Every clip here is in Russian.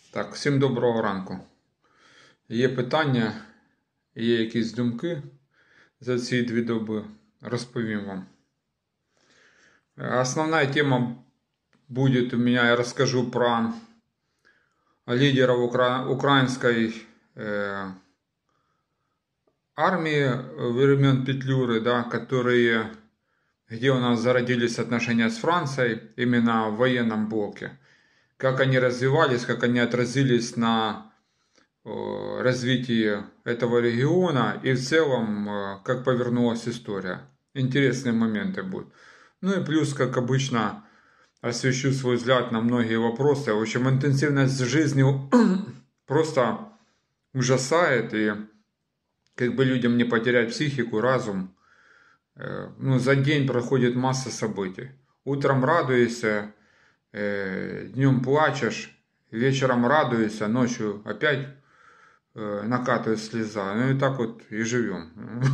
Так, всім доброго ранку. Є питання, є якісь думки за ці 2 доби, розповім вам. Основная тема будет у меня, я расскажу про лидеров украинской армии времен Петлюры, да, где у нас зародились отношения с Францией, именно в военном блоке. Как они развивались, как они отразились на развитии этого региона и в целом, как повернулась история. Интересные моменты будут. Ну и плюс, как обычно, освещу свой взгляд на многие вопросы. В общем, интенсивность жизни просто ужасает, и как бы людям не потерять психику, разум. Ну, за день проходит масса событий. Утром радуешься, днем плачешь, вечером радуешься, ночью опять накатывает слеза. Ну и так вот и живем.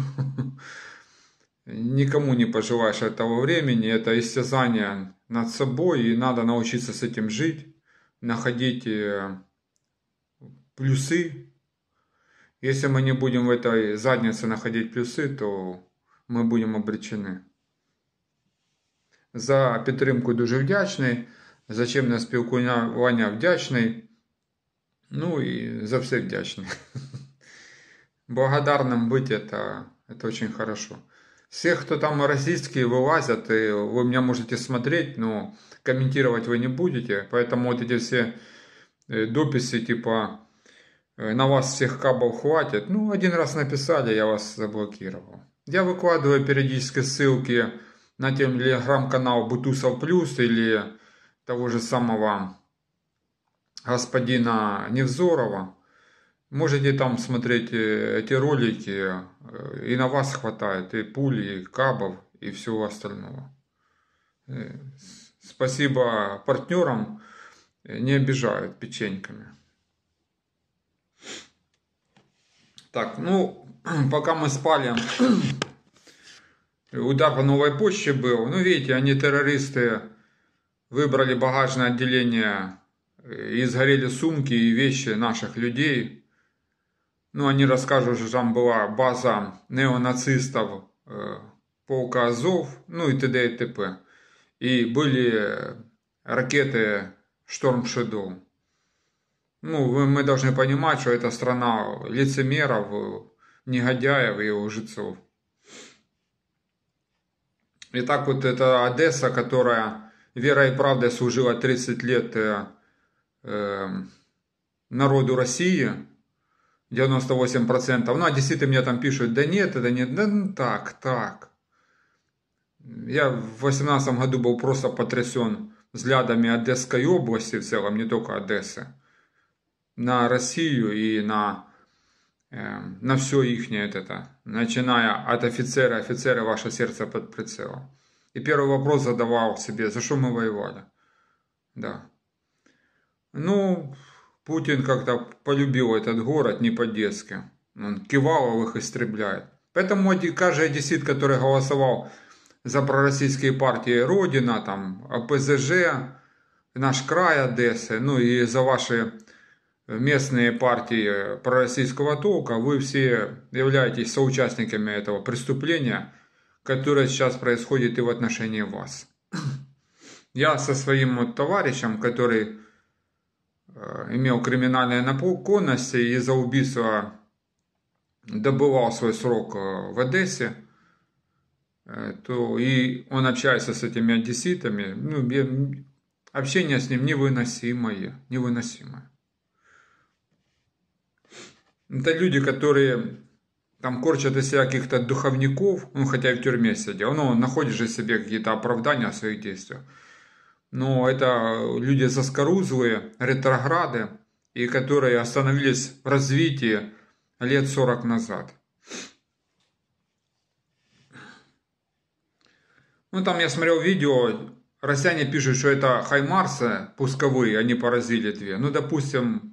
Никому не пожелаешь этого времени. Это истязание над собой, и надо научиться с этим жить, находить плюсы. Если мы не будем в этой заднице находить плюсы, то ми будемо обречені. За підтримку дуже вдячний, за чимне спілкування вдячний, ну и за все вдячний. Благодарным быть это очень хорошо. Всех, кто там российские вылазят, и вы меня можете смотреть, но комментировать вы не будете, поэтому вот эти все дописи типа «на вас всех кабов хватит», ну один раз написали, я вас заблокировал. Я выкладываю периодически ссылки на телеграм-канал Бутусов Плюс или того же самого господина Невзорова. Можете там смотреть эти ролики, и на вас хватает, и пуль, и кабов, и всего остального. Спасибо партнерам, не обижают печеньками. Так, ну, пока мы спали, удар по Новой почте был. Ну, видите, они, террористы, выбрали багажное отделение и сгорели сумки и вещи наших людей. Ну, они расскажут, что там была база неонацистов полка Азов, ну и т.д. и т.п. И были ракеты Storm Shadow. Ну, мы должны понимать, что это страна лицемеров, негодяев и лжецов. Итак, вот эта Одесса, которая верой и правдой служила 30 лет народу России, 98%. Ну, одесситы мне там пишут, да нет, это нет, да ну, так. Я в 2018 году был просто потрясен взглядами Одесской области в целом, не только Одессы, на Россию и на все ихнее это, начиная от офицера, ваше сердце под прицелом. И первый вопрос задавал себе, за что мы воевали? Да. Ну, Путин как-то полюбил этот город не по-детски. Он кивал, их истребляет. Поэтому каждый одессит, который голосовал за пророссийские партии Родина, там, АПЗЖ, Наш край Одессы, ну и за ваши местные партии пророссийского толка, вы все являетесь соучастниками этого преступления, которое сейчас происходит и в отношении вас. Я со своим товарищем, который имел криминальные наклонности и за убийство добывал свой срок в Одессе, то и он общается с этими одесситами, ну, общение с ним невыносимое. Это люди, которые там корчат из себя каких-то духовников, ну, хотя и в тюрьме сидел, но находишь же себе какие-то оправдания о своих действиях. Но это люди заскорузлые, ретрограды, и которые остановились в развитии лет 40 назад. Ну, там я смотрел видео, россияне пишут, что это хаймарсы пусковые, они поразили 2. Ну, допустим,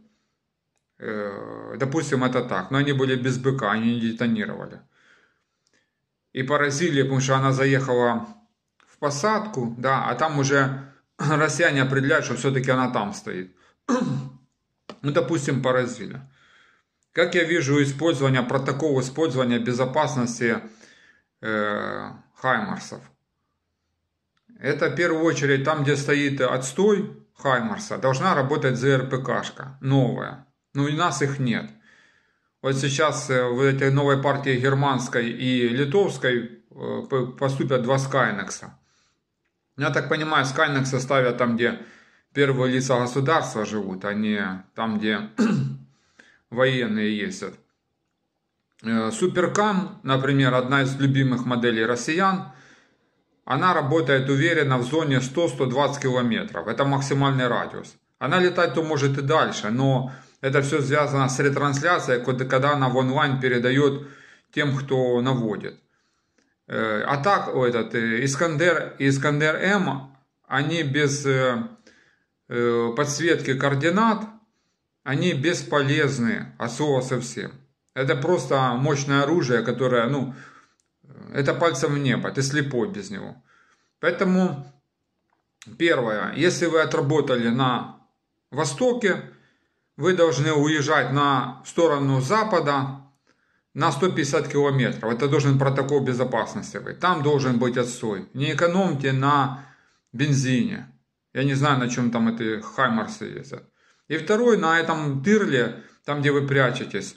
это так, но они были без БК, они не детонировали. И поразили, потому что она заехала в посадку, да, а там уже россияне определяют, что все-таки она там стоит. Ну, допустим, поразили. Как я вижу протокол использования безопасности Хаймарсов. Это в первую очередь там, где стоит отстой Хаймарса, должна работать ЗРПКшка новая. Ну, у нас их нет. Вот сейчас в этой новой партии германской и литовской поступят 2 Скайнекса. Я так понимаю, Скайнекса ставят там, где первые лица государства живут, а не там, где военные ездят. Суперкам, например, одна из любимых моделей россиян, она работает уверенно в зоне 100-120 километров. Это максимальный радиус. Она летать то может и дальше, но это все связано с ретрансляцией, когда она в онлайн передает тем, кто наводит. А так, Искандер и Искандер-М, они без подсветки координат, они бесполезны от слова совсем. Это просто мощное оружие, которое, это пальцем в небо, ты слепой без него. Поэтому, первое, если вы отработали на востоке, вы должны уезжать в сторону запада на 150 километров. Это должен протокол безопасности быть. Там должен быть отстой. Не экономьте на бензине. Я не знаю, на чем там эти Хаймарсы ездят. И второй, на этом тырле, там, где вы прячетесь.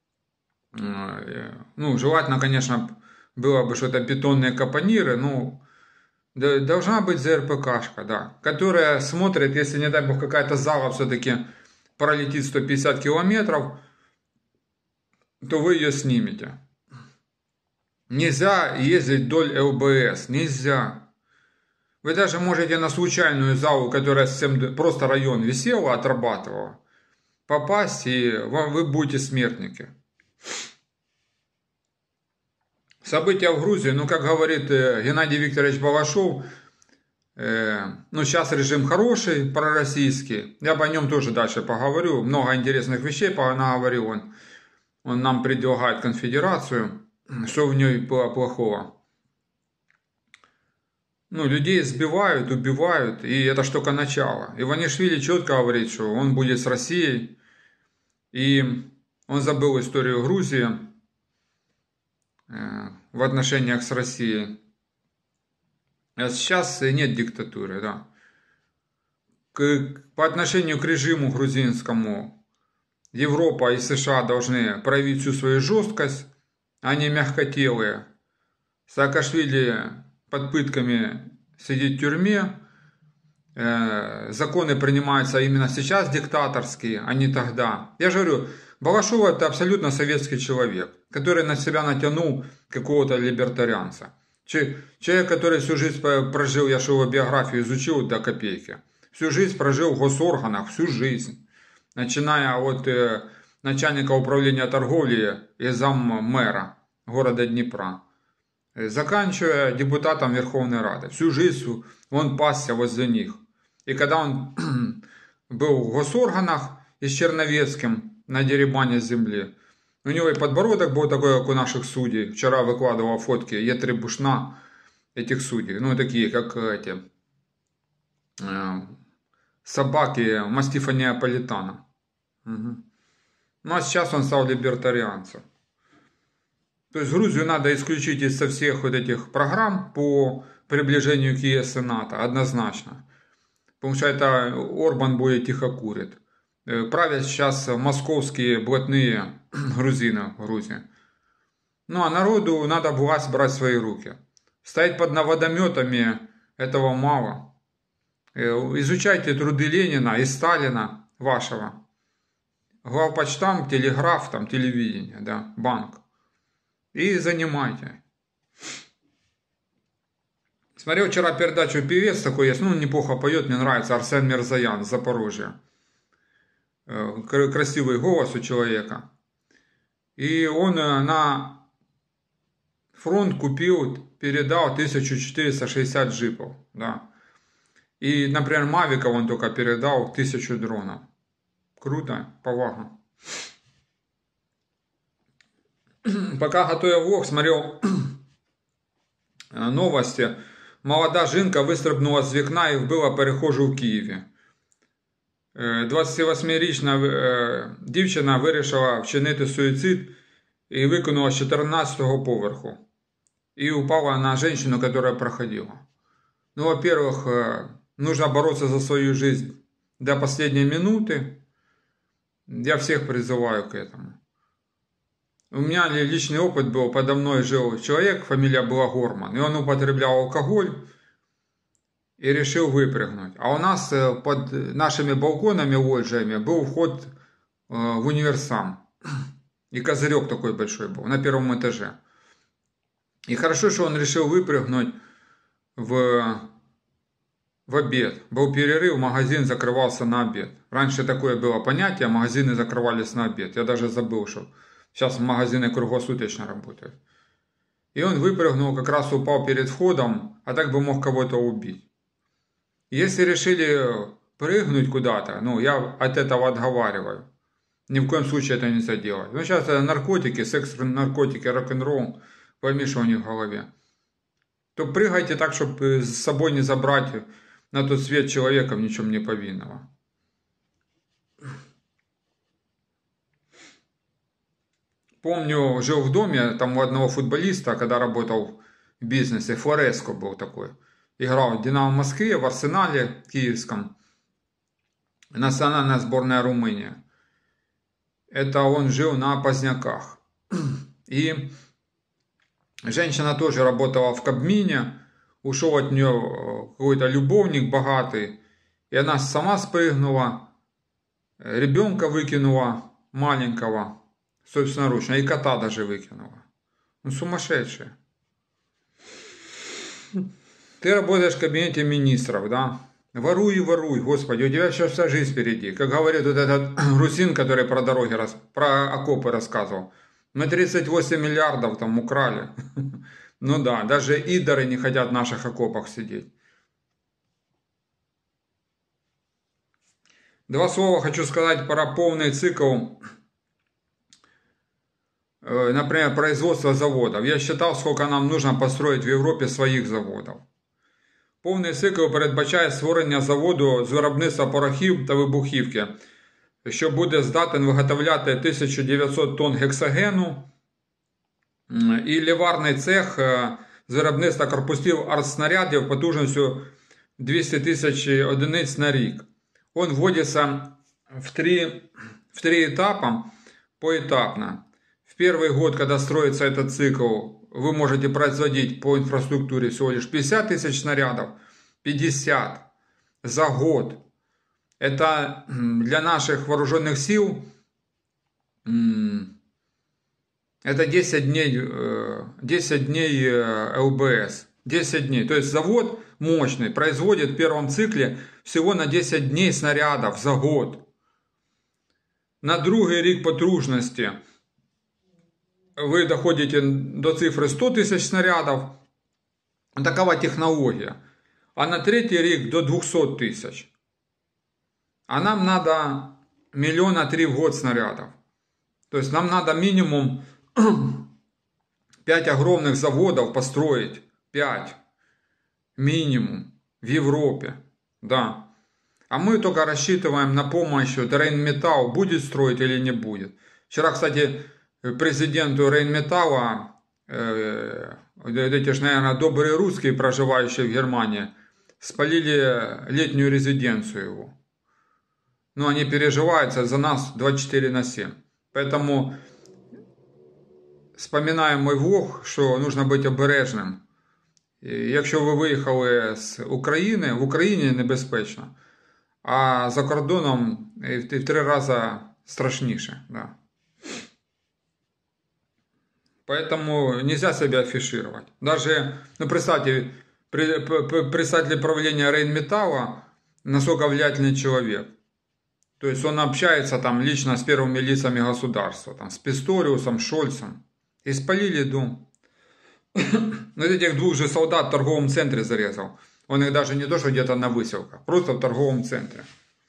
Желательно, конечно, было бы что-то бетонные капониры, должна быть ЗРПКшка, да, которая смотрит, если, не дай бог, какая-то зала все-таки пролетит 150 километров, то вы ее снимете. Нельзя ездить вдоль ЛБС, нельзя. Вы даже можете на случайную залу, которая совсем просто район висела, отрабатывала, попасть, и вы будете смертники. События в Грузии, как говорит Геннадий Викторович Балашов, сейчас режим хороший, пророссийский. Я о нем тоже дальше поговорю. Много интересных вещей наговорил он. Он нам предлагает конфедерацию. Что в ней было плохого? Людей сбивают, убивают, и это ж только начало. Иванишвили четко говорит, что он будет с Россией, и он забыл историю Грузии в отношениях с Россией. А сейчас нет диктатуры, да. По отношению к режиму грузинскому Европа и США должны проявить всю свою жесткость, они мягкотелые. Саакашвили под пытками сидит в тюрьме. Законы принимаются именно сейчас диктаторские, а не тогда. Я же говорю, Балашов — это абсолютно советский человек, который на себя натянул какого-то либертарианца. Человек, который всю жизнь прожил, я его биографию изучил до копейки, всю жизнь прожил в госорганах, всю жизнь. Начиная от начальника управления торговли и заммэра города Днепра, заканчивая депутатом Верховной Рады. Всю жизнь он пасся возле них. И когда он был в госорганах и с Черновецким на дерибане земли, у него и подбородок был такой, как у наших судей. Вчера выкладывал фотки Е3-Бушна этих судей. Такие, как эти собаки мастифа неаполитана. Угу. А сейчас он стал либертарианцем. То есть Грузию надо исключить из всех вот этих программ по приближению к ЕС и НАТО, однозначно. Потому что это Орбан будет тихо курит. Правят сейчас московские блатные грузины в Грузии. А народу надо власть брать в свои руки. Стоять под водометами этого мало. Изучайте труды Ленина и Сталина вашего. Главпочтамт, телеграф, телевидение, да, банк. И занимайте. Смотрел вчера передачу, певец такой есть, неплохо поет, мне нравится, Арсен Мирзоян, Запорожье. Красивый голос у человека. И он на фронт передал 1460 джипов, да. И, например, Мавиков он только передал 1000 дронов. Круто, повага. Пока готовил влог, смотрел новости. Молода жінка вистрибнула з вікна і вбила перехожу в Києві. 28-річна дівчина вирішила вчинити суїцид і викинула з 14-го поверху. И упала на женщину, которая проходила. Ну, во-первых, нужно бороться за свою жизнь до последней минуты. Я всех призываю к этому. У меня личный опыт был, подо мной жил человек, фамилия была Горман, и он употреблял алкоголь и решил выпрыгнуть. А у нас под нашими балконами, лоджиями, был вход в универсам. И козырек такой большой был, на первом этаже. И хорошо, что он решил выпрыгнуть в обед. Был перерыв, магазин закрывался на обед. Раньше такое было понятие, магазины закрывались на обед. Я даже забыл, что сейчас магазины круглосуточно работают. И он выпрыгнул, как раз упал перед входом, а так бы мог кого-то убить. Если решили прыгнуть куда-то, ну, я от этого отговариваю. Ни в коем случае это нельзя делать. Ну, сейчас наркотики, секс, наркотики, рок-н-ролл. Пойми, что у них в голове. То прыгайте так, чтобы с собой не забрать на тот свет человека в ничем не повинного. Помню, жил в доме, там у одного футболиста, когда работал в бизнесе, Флореско был такой. Играл в Динамо Москве, в Арсенале киевском. Национальная сборная Румынии. Это он жил на Поздняках. И женщина тоже работала в Кабмине, ушел от нее какой-то любовник богатый, и она сама спрыгнула, ребенка выкинула маленького, собственноручно, и кота даже выкинула. Ну, сумасшедшая. Ты работаешь в кабинете министров, да? Воруй и воруй, Господи, у тебя сейчас вся жизнь впереди. Как говорит вот этот грузин, который про дороги, про окопы рассказывал. Мы 38 миллиардов там украли. Ну да, даже идоры не хотят в наших окопах сидеть. Два слова хочу сказать про полный цикл, например, производства заводов. Я считал, сколько нам нужно построить в Европе своих заводов. Повний цикл передбачає створення заводу з виробництва порохів та вибухівки, що буде здатен виготовляти 1900 тонн гексогену, і ліварний цех з виробництва корпусів артснарядів потужністю 200 тисяч одиниць на рік. Он вводится в три этапа, поэтапно. В первый год, когда строится этот цикл, вы можете производить по инфраструктуре всего лишь 50 тысяч снарядов. 50 за год. Это для наших вооруженных сил это 10 дней ЛБС. 10 дней. То есть завод мощный производит в первом цикле всего на 10 дней снарядов за год. На другий рік потужності вы доходите до цифры 100 тысяч снарядов. Такова технология. А на третий рік до 200 тысяч. А нам надо 1,3 миллиона в год снарядов. То есть нам надо минимум 5 огромных заводов построить. 5. Минимум. В Европе. Да. А мы только рассчитываем на помощь. Вот Рейнметалл будет строить или не будет. Вчера, кстати, президенту Рейнметалла, эти же, наверное, добрые русские, проживающие в Германии, спалили летнюю резиденцию его. Но они переживаются за нас 24/7. Поэтому вспоминаем мой влог, що нужно бути обережним. Якщо ви виїхали з України, в Україні небезпечно, а за кордоном в 3 рази страшніше. Да. Поэтому нельзя себя афишировать. Даже, ну, представьте, представитель правления Рейнметалла, насколько влиятельный человек. То есть он общается там лично с первыми лицами государства, там, с Писториусом, Шольцем. И спалили дом. Ну, этих 2 же солдат в торговом центре зарезал. Он их даже не то, что где-то на выселках, просто в торговом центре.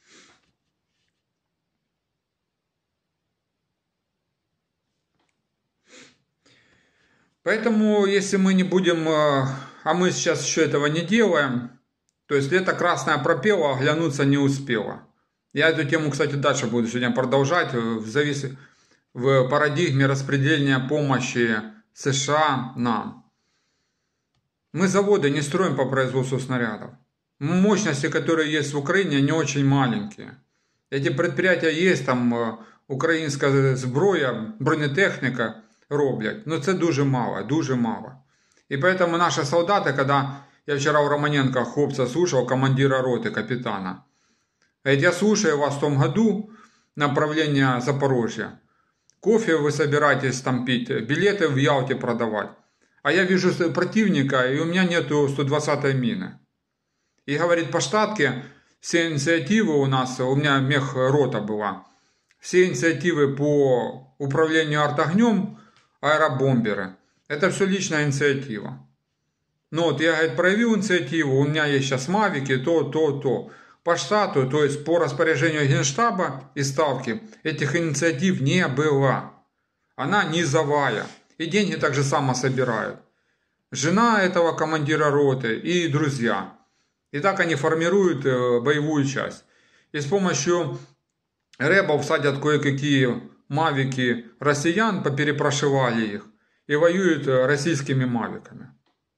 Поэтому, если мы не будем, а мы сейчас еще этого не делаем, то есть лето красное пропело, оглянуться не успело. Я эту тему, кстати, дальше буду сегодня продолжать. В парадигме распределения помощи США нам. Мы заводы не строим по производству снарядов. Мощности, которые есть в Украине, они очень маленькие. Эти предприятия есть, там українська зброя, бронетехніка роблять. Но це дуже мало, дуже мало. И поэтому наши солдаты, когда я вчера у Романенко хлопца слушал, командира роты, капитана, говорит, я слушаю вас в том году, направление Запорожья. Кофе вы собираетесь там пить, билеты в Ялте продавать. А я вижу противника, и у меня нету 120-й мины. И говорит, по штатке все инициативы у нас, у меня мехрота была, все инициативы по управлению артогнем, аэробомберы, это все личная инициатива. Ну вот я, говорит, проявил инициативу, у меня есть сейчас мавики, то. По штату, то есть по распоряжению Генштаба и Ставки, этих инициатив не было. Она низовая. И деньги так же само собирают. Жена этого командира роты и друзья. И так они формируют боевую часть. И с помощью рэбов садят кое-какие мавики россиян, поперепрошивали их. И воюют российскими мавиками.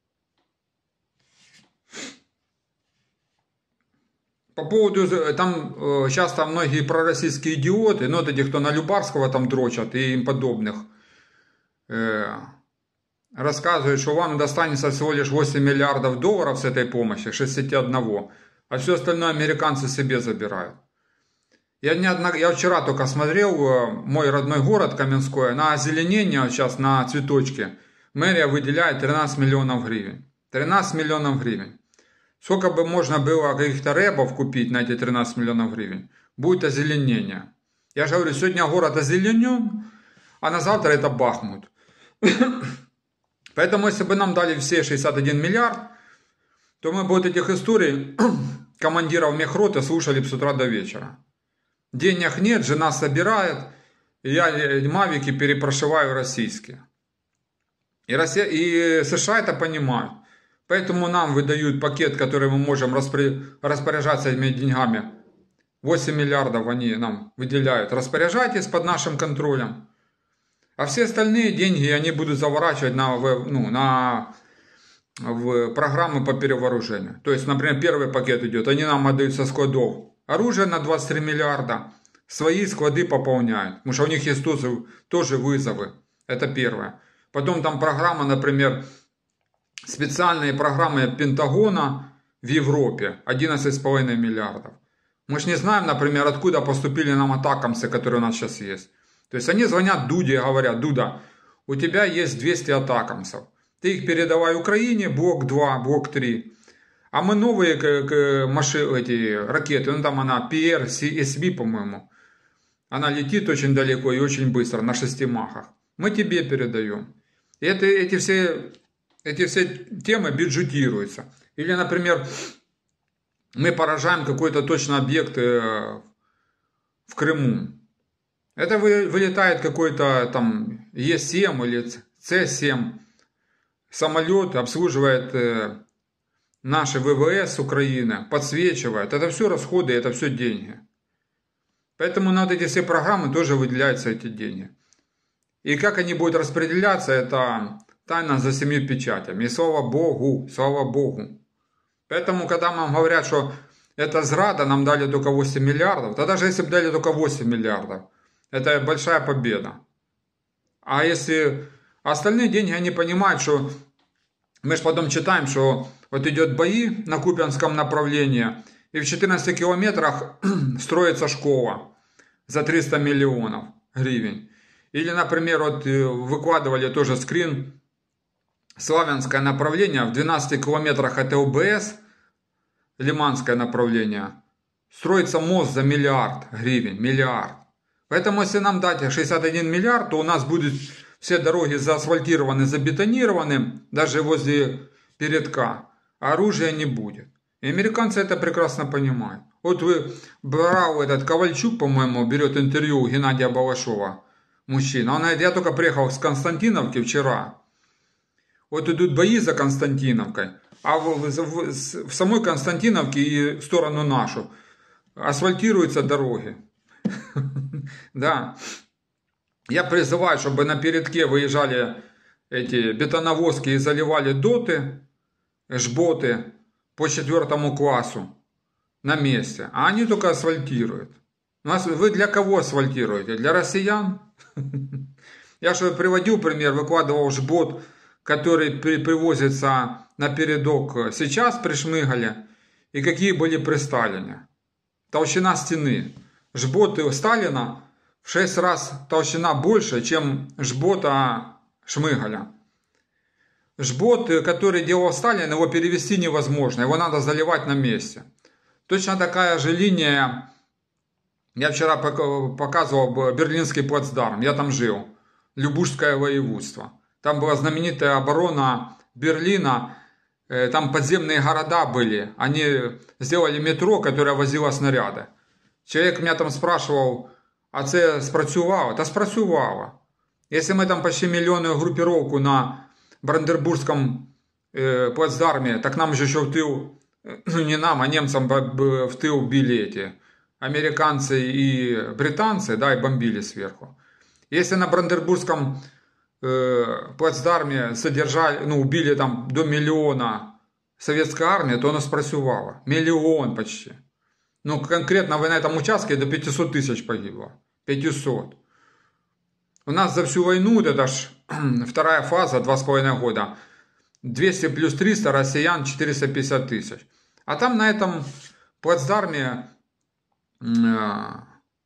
По поводу, там часто многие пророссийские идиоты, ну вот эти, кто на Любарского там дрочат и им подобных, рассказывают, что вам достанется всего лишь 8 миллиардов долларов с этой помощи, 61, а все остальное американцы себе забирают. Я вчера только смотрел мой родной город Каменской, на озеленение сейчас, на цветочки, мэрия выделяет 13 миллионов гривен. 13 миллионов гривен. Сколько бы можно было каких-то рэбов купить на эти 13 миллионов гривен, будет озеленение. Я же говорю, сегодня город озеленен, а на завтра это Бахмут. Поэтому, если бы нам дали все 61 миллиард, то мы бы вот этих историй командиров мехроты слушали бы с утра до вечера. Денег нет, жена собирает, я мавики перепрошиваю российские. И США это понимают. Поэтому нам выдают пакет, который мы можем распоряжаться этими деньгами. 8 миллиардов они нам выделяют. Распоряжайтесь под нашим контролем. А все остальные деньги они будут заворачивать в программы по перевооружению. То есть, например, первый пакет идет, они нам отдают со складов оружие на 23 миллиарда. Свои склады пополняют. Потому что у них есть тоже вызовы. Это первое. Потом там программа, например, специальные программы Пентагона в Европе 11,5 миллиардов. Мы же не знаем, например, откуда поступили нам атакамсы, которые у нас сейчас есть. То есть они звонят Дуде и говорят, Дуда, у тебя есть 200 атакамсов. Ты их передавай Украине, блок 2, блок 3. А мы новые эти ракеты, ну там она PRSV, по-моему. Она летит очень далеко и очень быстро, на 6 махах. Мы тебе передаем. И эти все темы бюджетируются. Или, например, мы поражаем какой-то точно объект в Крыму. Это вылетает какой-то там Е7 или С7 самолет, обслуживает наши ВВС Украины, подсвечивает. Это все расходы, это все деньги. Поэтому на вот эти все программы тоже выделяются эти деньги. И как они будут распределяться, это тайна за 7 печатями. И слава Богу, слава Богу. Поэтому, когда нам говорят, что это зрада, нам дали только 8 миллиардов, то даже если бы дали только 8 миллиардов, это большая победа. А если остальные деньги, они понимают, что мы же потом читаем, что вот идет бои на Купянском направлении, и в 14 километрах строится школа за 300 миллионов гривен. Или, например, вот выкладывали тоже скрин, Славянское направление, в 12 километрах от ЛБС, Лиманское направление, строится мост за миллиард гривен, миллиард. Поэтому, если нам дать 61 миллиард, то у нас будут все дороги заасфальтированы, забетонированы, даже возле передка, а оружия не будет. И американцы это прекрасно понимают. Вот вы брал этот Ковальчук, по-моему, берет интервью у Геннадия Балашова, мужчина. Он говорит, я только приехал с Константиновки вчера. Вот идут бои за Константиновкой, а в самой Константиновке и в сторону нашу асфальтируются дороги. Да. Я призываю, чтобы на передке выезжали эти бетоновозки и заливали доты, жботы по 4 классу на месте. А они только асфальтируют. Вы для кого асфальтируете? Для россиян? Я же приводил пример, выкладывал жбот, который привозится на передок сейчас при Шмыгале, и какие были при Сталине. Толщина стены. Жботы Сталина в 6 раз толщина больше, чем жбота Шмыгаля. Жбот, который делал Сталин, его перевести невозможно, его надо заливать на месте. Точно такая же линия, я вчера показывал Берлинский плацдарм, я там жил, Любушское воеводство. Там была знаменитая оборона Берлина, там подземные города были, они сделали метро, которое возило снаряды. Человек меня там спрашивал, а це спрацювало? Та спрацювало. Если мы там почти миллионную группировку на Бранденбургском плацдарме, так нам же еще в тыл, ну не нам, а немцам в тыл били эти американцы и британцы, да, и бомбили сверху. Если на Бранденбургском плацдарме содержали, ну, убили там до 1 миллиона советской армии, то оно спрацювало. 1 миллион почти. Ну, конкретно на этом участке до 500 тысяч погибло. 500. У нас за всю войну, это ж вторая фаза, 2,5 года, 200 плюс 300, россиян 450 тысяч. А там на этом плацдарме, на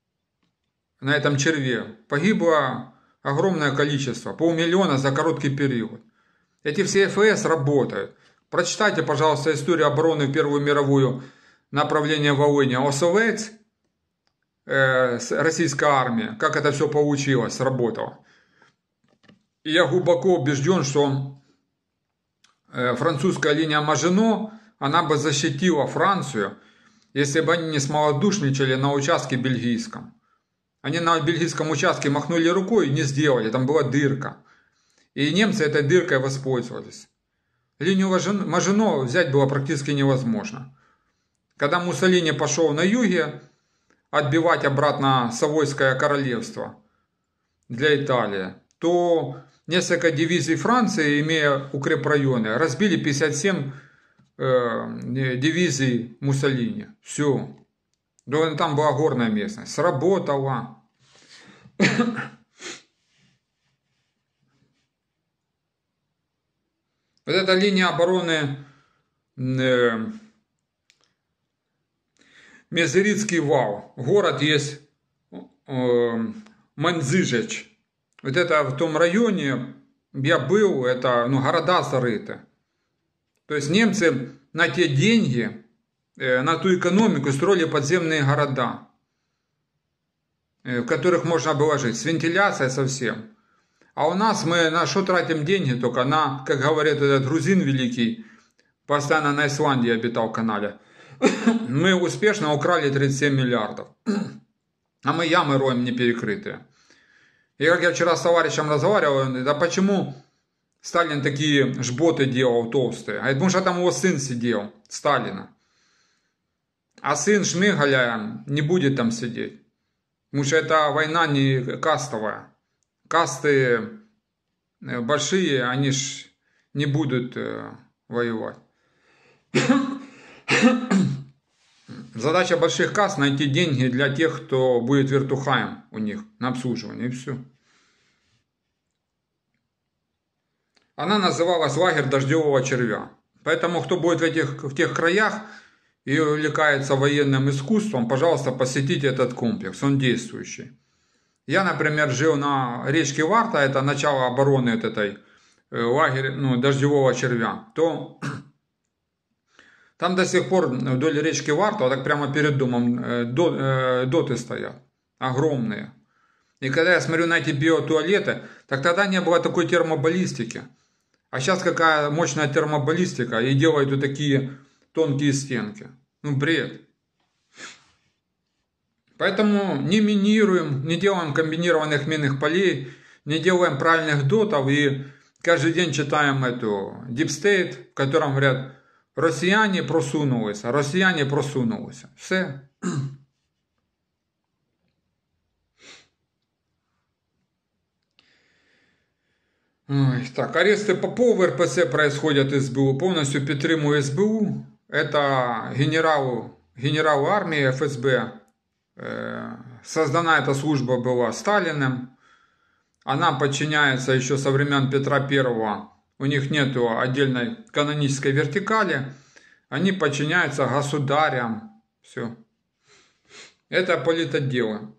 этом черве, погибло огромное количество, 500 000 за короткий период. Эти все ФС работают. Прочитайте, пожалуйста, историю обороны в Первую мировую, направление Волыни, Осовец, российская армия, как это все получилось, сработало. И я глубоко убежден, что французская линия Мажино, она бы защитила Францию, если бы они не смолодушничали на участке бельгийском. Они на бельгийском участке махнули рукой и не сделали, там была дырка. И немцы этой дыркой воспользовались. Линию Мажино взять было практически невозможно. Когда Муссолини пошел на юге отбивать обратно Савойское королевство для Италии, то несколько дивизий Франции, имея укрепрайоны, разбили 57 дивизий Муссолини. Все. Там была горная местность. Сработало. Вот эта линия обороны Мезырицкий вал. Город есть Манзыжеч. Вот это в том районе я был, это города зарыты. То есть немцы на те деньги, на ту экономику строили подземные города, в которых можно было жить, с вентиляцией совсем. А у нас мы на что тратим деньги? Только на, как говорит этот грузин великий, постоянно на Исландии обитал в канале. Мы успешно украли 37 миллиардов. А мы ямы роем не перекрытые. И как я вчера с товарищем разговаривал, да почему Сталин такие жботы делал толстые? А потому что там его сын сидел, Сталина. А сын Шмыгаля не будет там сидеть. Потому что это война не кастовая. Касты большие, они ж не будут воевать. Задача больших касс найти деньги для тех, кто будет вертухаем у них на обслуживание, и все. Она называлась лагерь дождевого червя. Поэтому, кто будет в тех краях и увлекается военным искусством, пожалуйста, посетите этот комплекс, он действующий. Я, например, жил на речке Варта, это начало обороны этой лагеря, дождевого червя, то там до сих пор вдоль речки Варта, так прямо перед домом, доты стоят, огромные. И когда я смотрю на эти биотуалеты, так тогда не было такой термобаллистики. А сейчас какая мощная термобаллистика, и делают вот такие тонкие стенки. Бред. Поэтому не минируем, не делаем комбинированных минных полей, не делаем правильных дотов и каждый день читаем эту Deep State, в котором говорят, россияне просунулись, россияне просунулись. Все. Ой, так, аресты Попова в РПЦ происходят из СБУ. Полностью підтримую СБУ. Это генерал армии ФСБ. Создана эта служба была Сталиным. Она подчиняется еще со времен Петра I. У них нет отдельной канонической вертикали. Они подчиняются государям. Все. Это политотделы.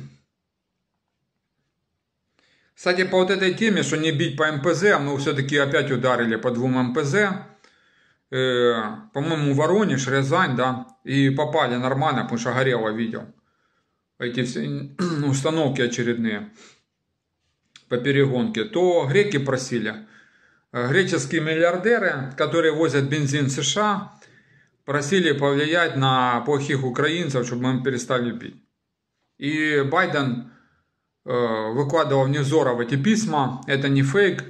Кстати, по вот этой теме, что не бить по МПЗ, мы все-таки опять ударили по 2 МПЗ. По-моему, Воронеж, Рязань, да. И попали нормально, потому что горело видео. Эти все установки очередные по перегонке. То греки просили. Греческие миллиардеры, которые возят бензин в США, просили повлиять на плохих украинцев, чтобы мы перестали бить. И Байден выкладывал в Невзоров эти письма, это не фейк.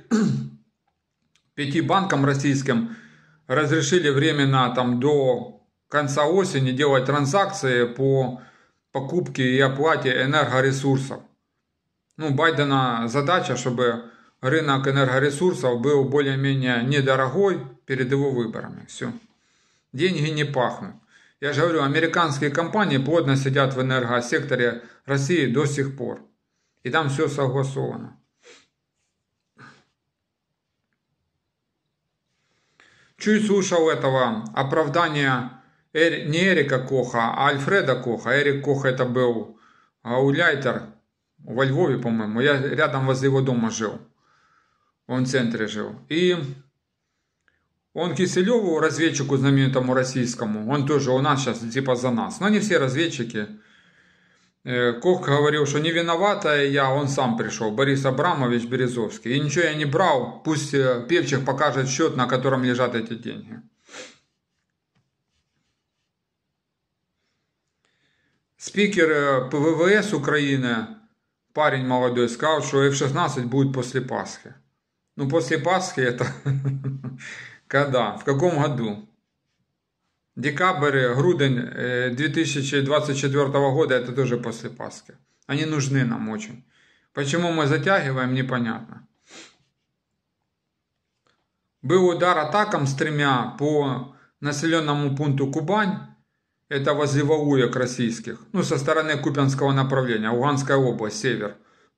5 банкам российским разрешили временно там до конца осени делать транзакции по покупке и оплате энергоресурсов. Ну, Байдена задача, чтобы рынок энергоресурсов был более-менее недорогой перед его выборами. Все. Деньги не пахнут. Я же говорю, американские компании плотно сидят в энергосекторе России до сих пор. И там все согласовано. Чуть слушал этого оправдания не Эрика Коха, а Альфреда Коха. Эрик Кох это был гауляйтер во Львове, по-моему. Я рядом возле его дома жил. Он в центре жил. И он Киселеву, разведчику знаменитому российскому, он тоже у нас сейчас типа за нас. Но не все разведчики. Кох говорил, что не виновата я, он сам пришел, Борис Абрамович Березовский. И ничего я не брал, пусть Певчих покажет счет, на котором лежат эти деньги. Спикер ВВС Украины, парень молодой, сказал, что F-16 будет после Пасхи. Ну, после Пасхи это когда? В каком году? Декабрь, грудень 2024 года, это тоже после Пасхи. Они нужны нам очень. Почему мы затягиваем, непонятно. Был удар атакам с 3 по населенному пункту Кубань. Это возле Валуек российских. Ну, со стороны Купянского направления. Луганская область, север.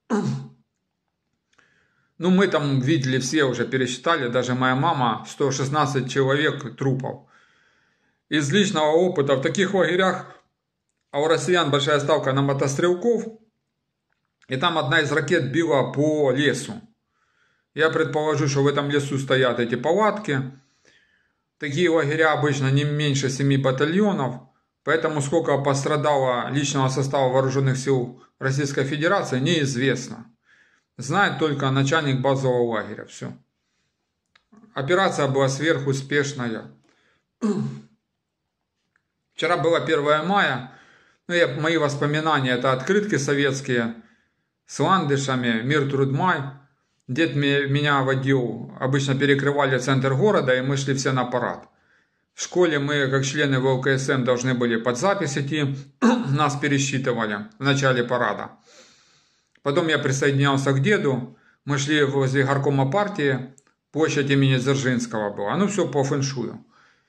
Ну, мы там видели все, уже пересчитали. Даже моя мама, 116 человек трупов. Из личного опыта в таких лагерях, а у россиян большая ставка на мотострелков, и там одна из ракет била по лесу. Я предположу, что в этом лесу стоят эти палатки. Такие лагеря обычно не меньше 7 батальонов, поэтому сколько пострадало личного состава вооруженных сил Российской Федерации, неизвестно. Знает только начальник базового лагеря, все. Операция была сверхуспешная. Вчера было 1 мая, ну, мои воспоминания, это открытки советские с ландышами, мир, труд, май. Дед меня водил, обычно перекрывали центр города, и мы шли все на парад. В школе мы, как члены ВЛКСМ, должны были под запись идти, нас пересчитывали в начале парада. Потом я присоединялся к деду, мы шли возле горкома партии, площадь имени Дзержинского была, ну все по фэншую.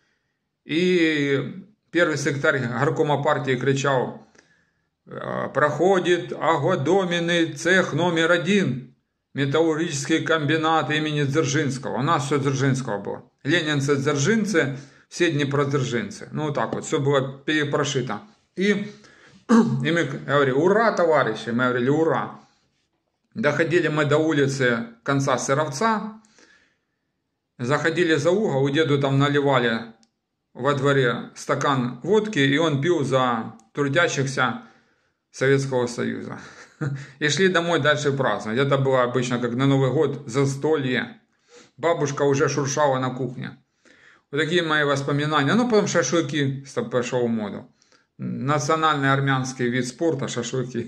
И первый секретарь горкома партии кричал: проходит Агодоменный цех номер 1, металлургический комбинат имени Дзержинского. У нас все Дзержинского было. Ленинцы, дзержинцы, все днепродзержинцы. Ну вот так вот, все было перепрошито. И мы говорили: ура, товарищи, мы говорили: ура. Доходили мы до улицы конца Сыровца, заходили за угол, у деду там наливали во дворе стакан водки, и он пил за трудящихся Советского Союза. И шли домой дальше праздновать. Это было обычно как на Новый год застолье. Бабушка уже шуршала на кухне. Вот такие мои воспоминания. Ну, потом шашлыки пошел в моду. Национальный армянский вид спорта — шашлыки.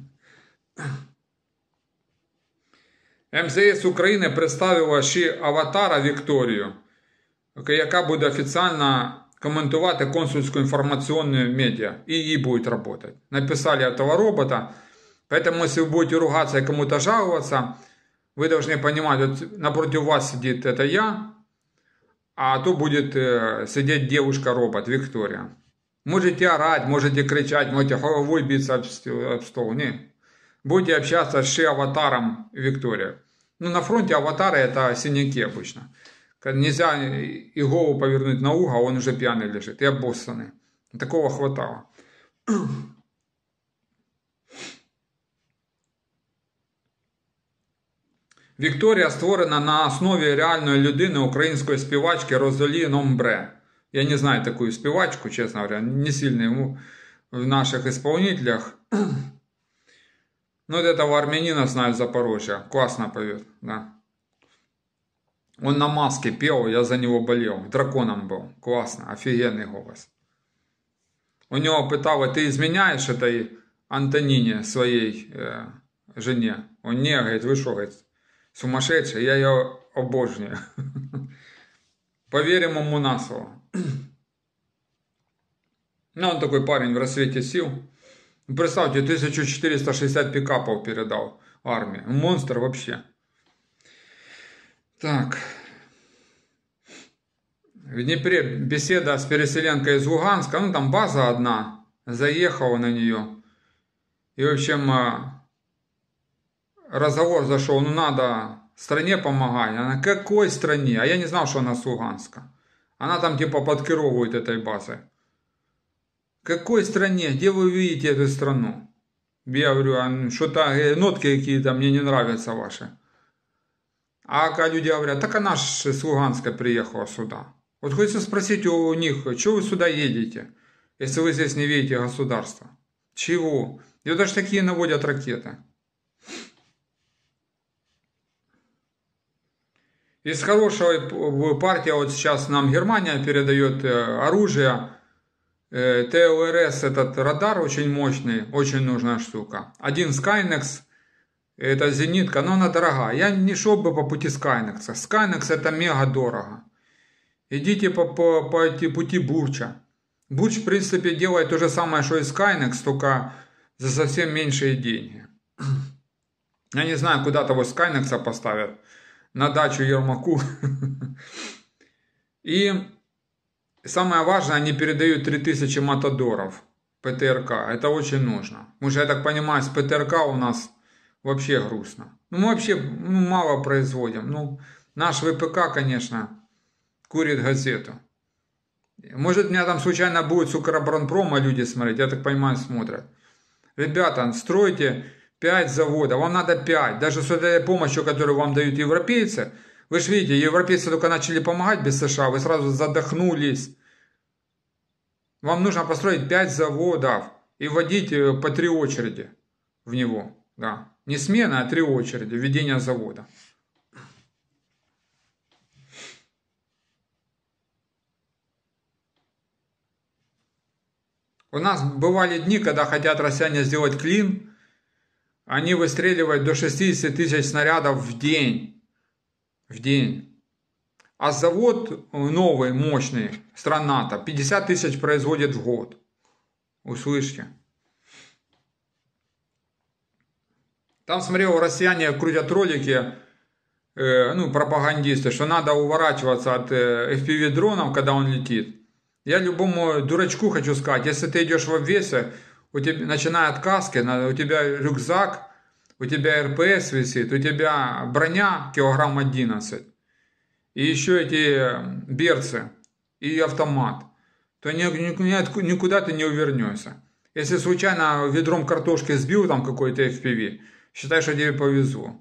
МЗС України представила ще аватара Вікторію, яка буде офіційно коментувати консульську інформаційну медіа. И ей будет работать. Написали этого робота. Поэтому, если вы будете ругаться и кому-то жаловаться, Вы должны понимать, вот напротив вас сидит это я, а то будет сидеть девушка-робот Виктория. Можете орать, можете кричать, можете головой биться об стол. Не. Будете общаться с аватаром Виктория. Ну, на фронте аватары это синяки обычно. Нельзя и голову повернуть на угол, он уже пьяный лежит, и обоссанный. Такого хватало. Вікторія створена на основі реальної людини, української співачки Розалі Номбре. Я не знаю такую співачку, честно говоря, не сильно в наших исполнителях. Но вот этого армянина знаю в Запорожье, классно поет, да. Он на маске пел, я за него болел, драконом был, классно, офигенный голос. У него пытали, ты изменяешь этой Антонине, своей жене? Он не, говорит, вы что, говорит, сумасшедший, я ее обожнюю. Поверим ему на слово. Ну, он такой парень в рассвете сил. Представьте, 1460 пикапов передал армии. Монстр вообще. Так. В Днепре беседа с переселенкой из Луганска. Ну, там база одна. Заехал на нее. И, в общем, разговор зашел. Ну, надо стране помогать. Она, какой стране? А я не знал, что она с Луганска. Она там типа подкеровывает этой базой. Какой стране? Где вы видите эту страну? Я говорю, что-то нотки какие-то мне не нравятся ваши. А когда люди говорят, так она ж с Луганска приехала сюда. Вот хочется спросить у них, что вы сюда едете, если вы здесь не видите государства? Чего? И вот даже такие наводят ракеты. Из хорошей партии, вот сейчас нам Германия передает оружие. ТЛРС, этот радар очень мощный, очень нужная штука. Один Skynex, это зенитка, но она дорогая. Я не шел бы по пути Skynex. Skynex это мега дорого. Идите по пути Бурча. Бурч, в принципе, делает то же самое, что и Skynex, только за совсем меньшие деньги. Я не знаю, куда того Skynex поставят. На дачу Ермаку. И самое важное, они передают 3000 матадоров ПТРК. Это очень нужно. Потому что, я так понимаю, с ПТРК у нас вообще грустно. Ну, мы вообще мало производим. Ну, наш ВПК, конечно, курит газету. Может, меня там случайно будет с Укроборонпрома люди смотреть. Я так понимаю, смотрят. Ребята, стройте 5 заводов. Вам надо 5. Даже с этой помощью, которую вам дают европейцы. Вы же видите, европейцы только начали помогать без США, вы сразу задохнулись. Вам нужно построить 5 заводов и вводить по 3 очереди в него. Да. Не смена, а 3 очереди введения завода. У нас бывали дни, когда хотят россияне сделать клин, они выстреливают до 60 000 снарядов в день. В день. А завод новый, мощный, стран НАТО, 50 000 производит в год. Услышьте. Там, смотрел, россияне крутят ролики, пропагандисты, что надо уворачиваться от FPV-дронов, когда он летит. Я любому дурачку хочу сказать, если ты идешь в обвесе, у тебя, начиная от каски, у тебя рюкзак, у тебя РПС висит, у тебя броня килограмм 11, и еще эти берцы, и автомат, то никуда ты не увернешься. Если случайно ведром картошки сбил там какой-то FPV, считай, что тебе повезло.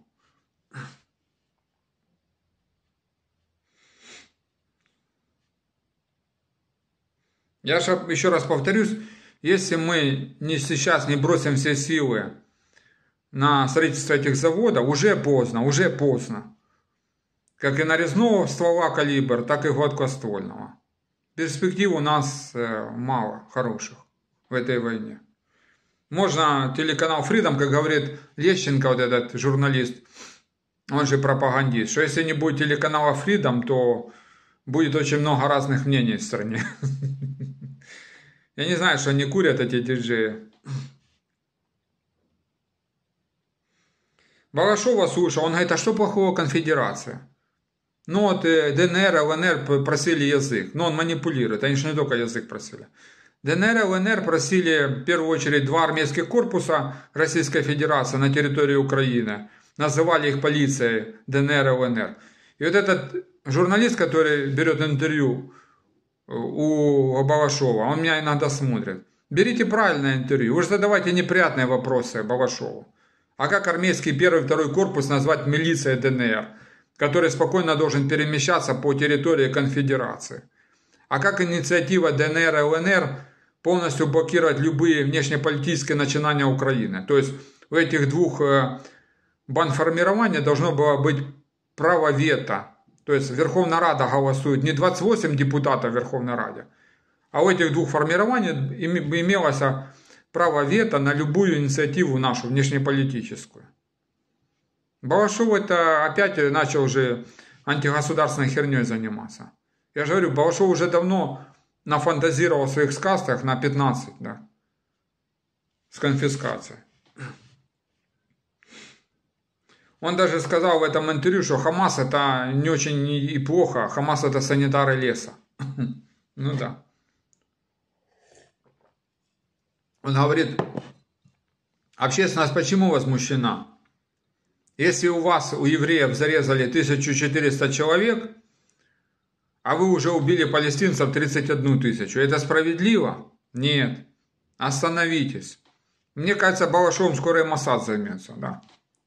Я еще раз повторюсь, если мы сейчас не бросим все силы на строительство этих заводов, уже поздно, уже поздно. Как и нарезного ствола калибр, так и гладкоствольного. Перспектив у нас мало хороших в этой войне. Можно телеканал Freedom, как говорит Лещенко, вот этот журналист, он же пропагандист, что если не будет телеканала Freedom, то будет очень много разных мнений в стране. Я не знаю, что они курят, эти диджеи. Балашова слушал, он говорит, а что плохого конфедерация? Ну вот ДНР, ЛНР просили язык, но он манипулирует, они же не только язык просили. ДНР и ЛНР просили в первую очередь 2 армейских корпуса Российской Федерации на территории Украины. Называли их полицией ДНР и ЛНР. И вот этот журналист, который берет интервью у Балашова, он меня иногда смотрит. Берите правильное интервью, вы же задавайте неприятные вопросы Балашову. А как армейский 1 и 2 корпус назвать милицией ДНР, который спокойно должен перемещаться по территории конфедерации? А как инициатива ДНР и ЛНР полностью блокировать любые внешнеполитические начинания Украины? То есть у этих 2 бандформирований должно было быть право вето. То есть Верховная Рада голосует не 28 депутатов в Верховной Раде, а у этих 2 формирований имелось право вето на любую инициативу нашу, внешнеполитическую. Балашов это опять начал уже антигосударственной херней заниматься. Я же говорю, Балашов уже давно нафантазировал в своих сказках на 15, да, с конфискацией. Он даже сказал в этом интервью, что Хамас это не очень и плохо, Хамас это санитары леса. Ну да. Он говорит, общественность почему возмущена? Если у вас, у евреев, зарезали 1400 человек, а вы уже убили палестинцев 31 тысячу, это справедливо? Нет. Остановитесь. Мне кажется, Балашовым скоро и Моссад займется, да.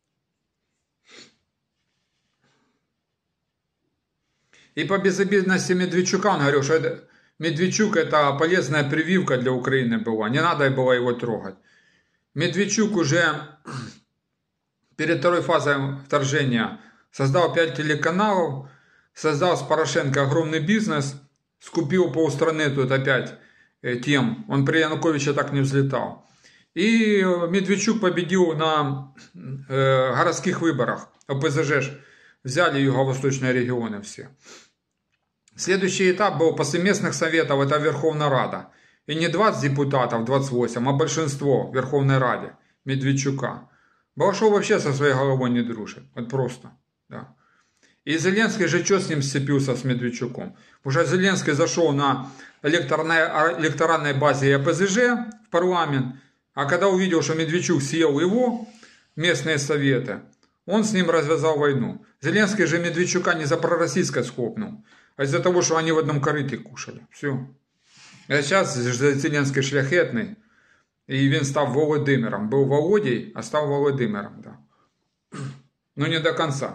И по безобидности Медведчука он говорил, что Медведчук это полезная прививка для Украины была, не надо было его трогать. Медведчук уже перед 2 фазой вторжения создал 5 телеканалов, создал с Порошенко огромный бизнес, скупил полстраны тут опять тем, он при Януковиче так не взлетал. И Медведчук победил на городских выборах, ОПЗЖ взяли юго-восточные регионы все. Следующий этап был после местных советов, это Верховная Рада. И не 20 депутатов, 28, а большинство в Верховной Раде Медведчука. Балашов вообще со своей головой не дружит. Вот просто. Да. И Зеленский же что с ним сцепился, с Медведчуком? Уже Зеленский зашел на электоральной базе ОПЗЖ в парламент, а когда увидел, что Медведчук съел его, местные советы, он с ним развязал войну. Зеленский же Медведчука не за пророссийское схлопнул, а из-за того, что они в одном корыте кушали. Все. А сейчас Зеленский шляхетный, и він став Володимиром. Был Володей, а стал Володимиром. Да. Но не до конца.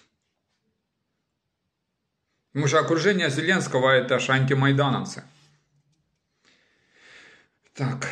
Потому что окружение Зеленского это же антимайдановцы. Так.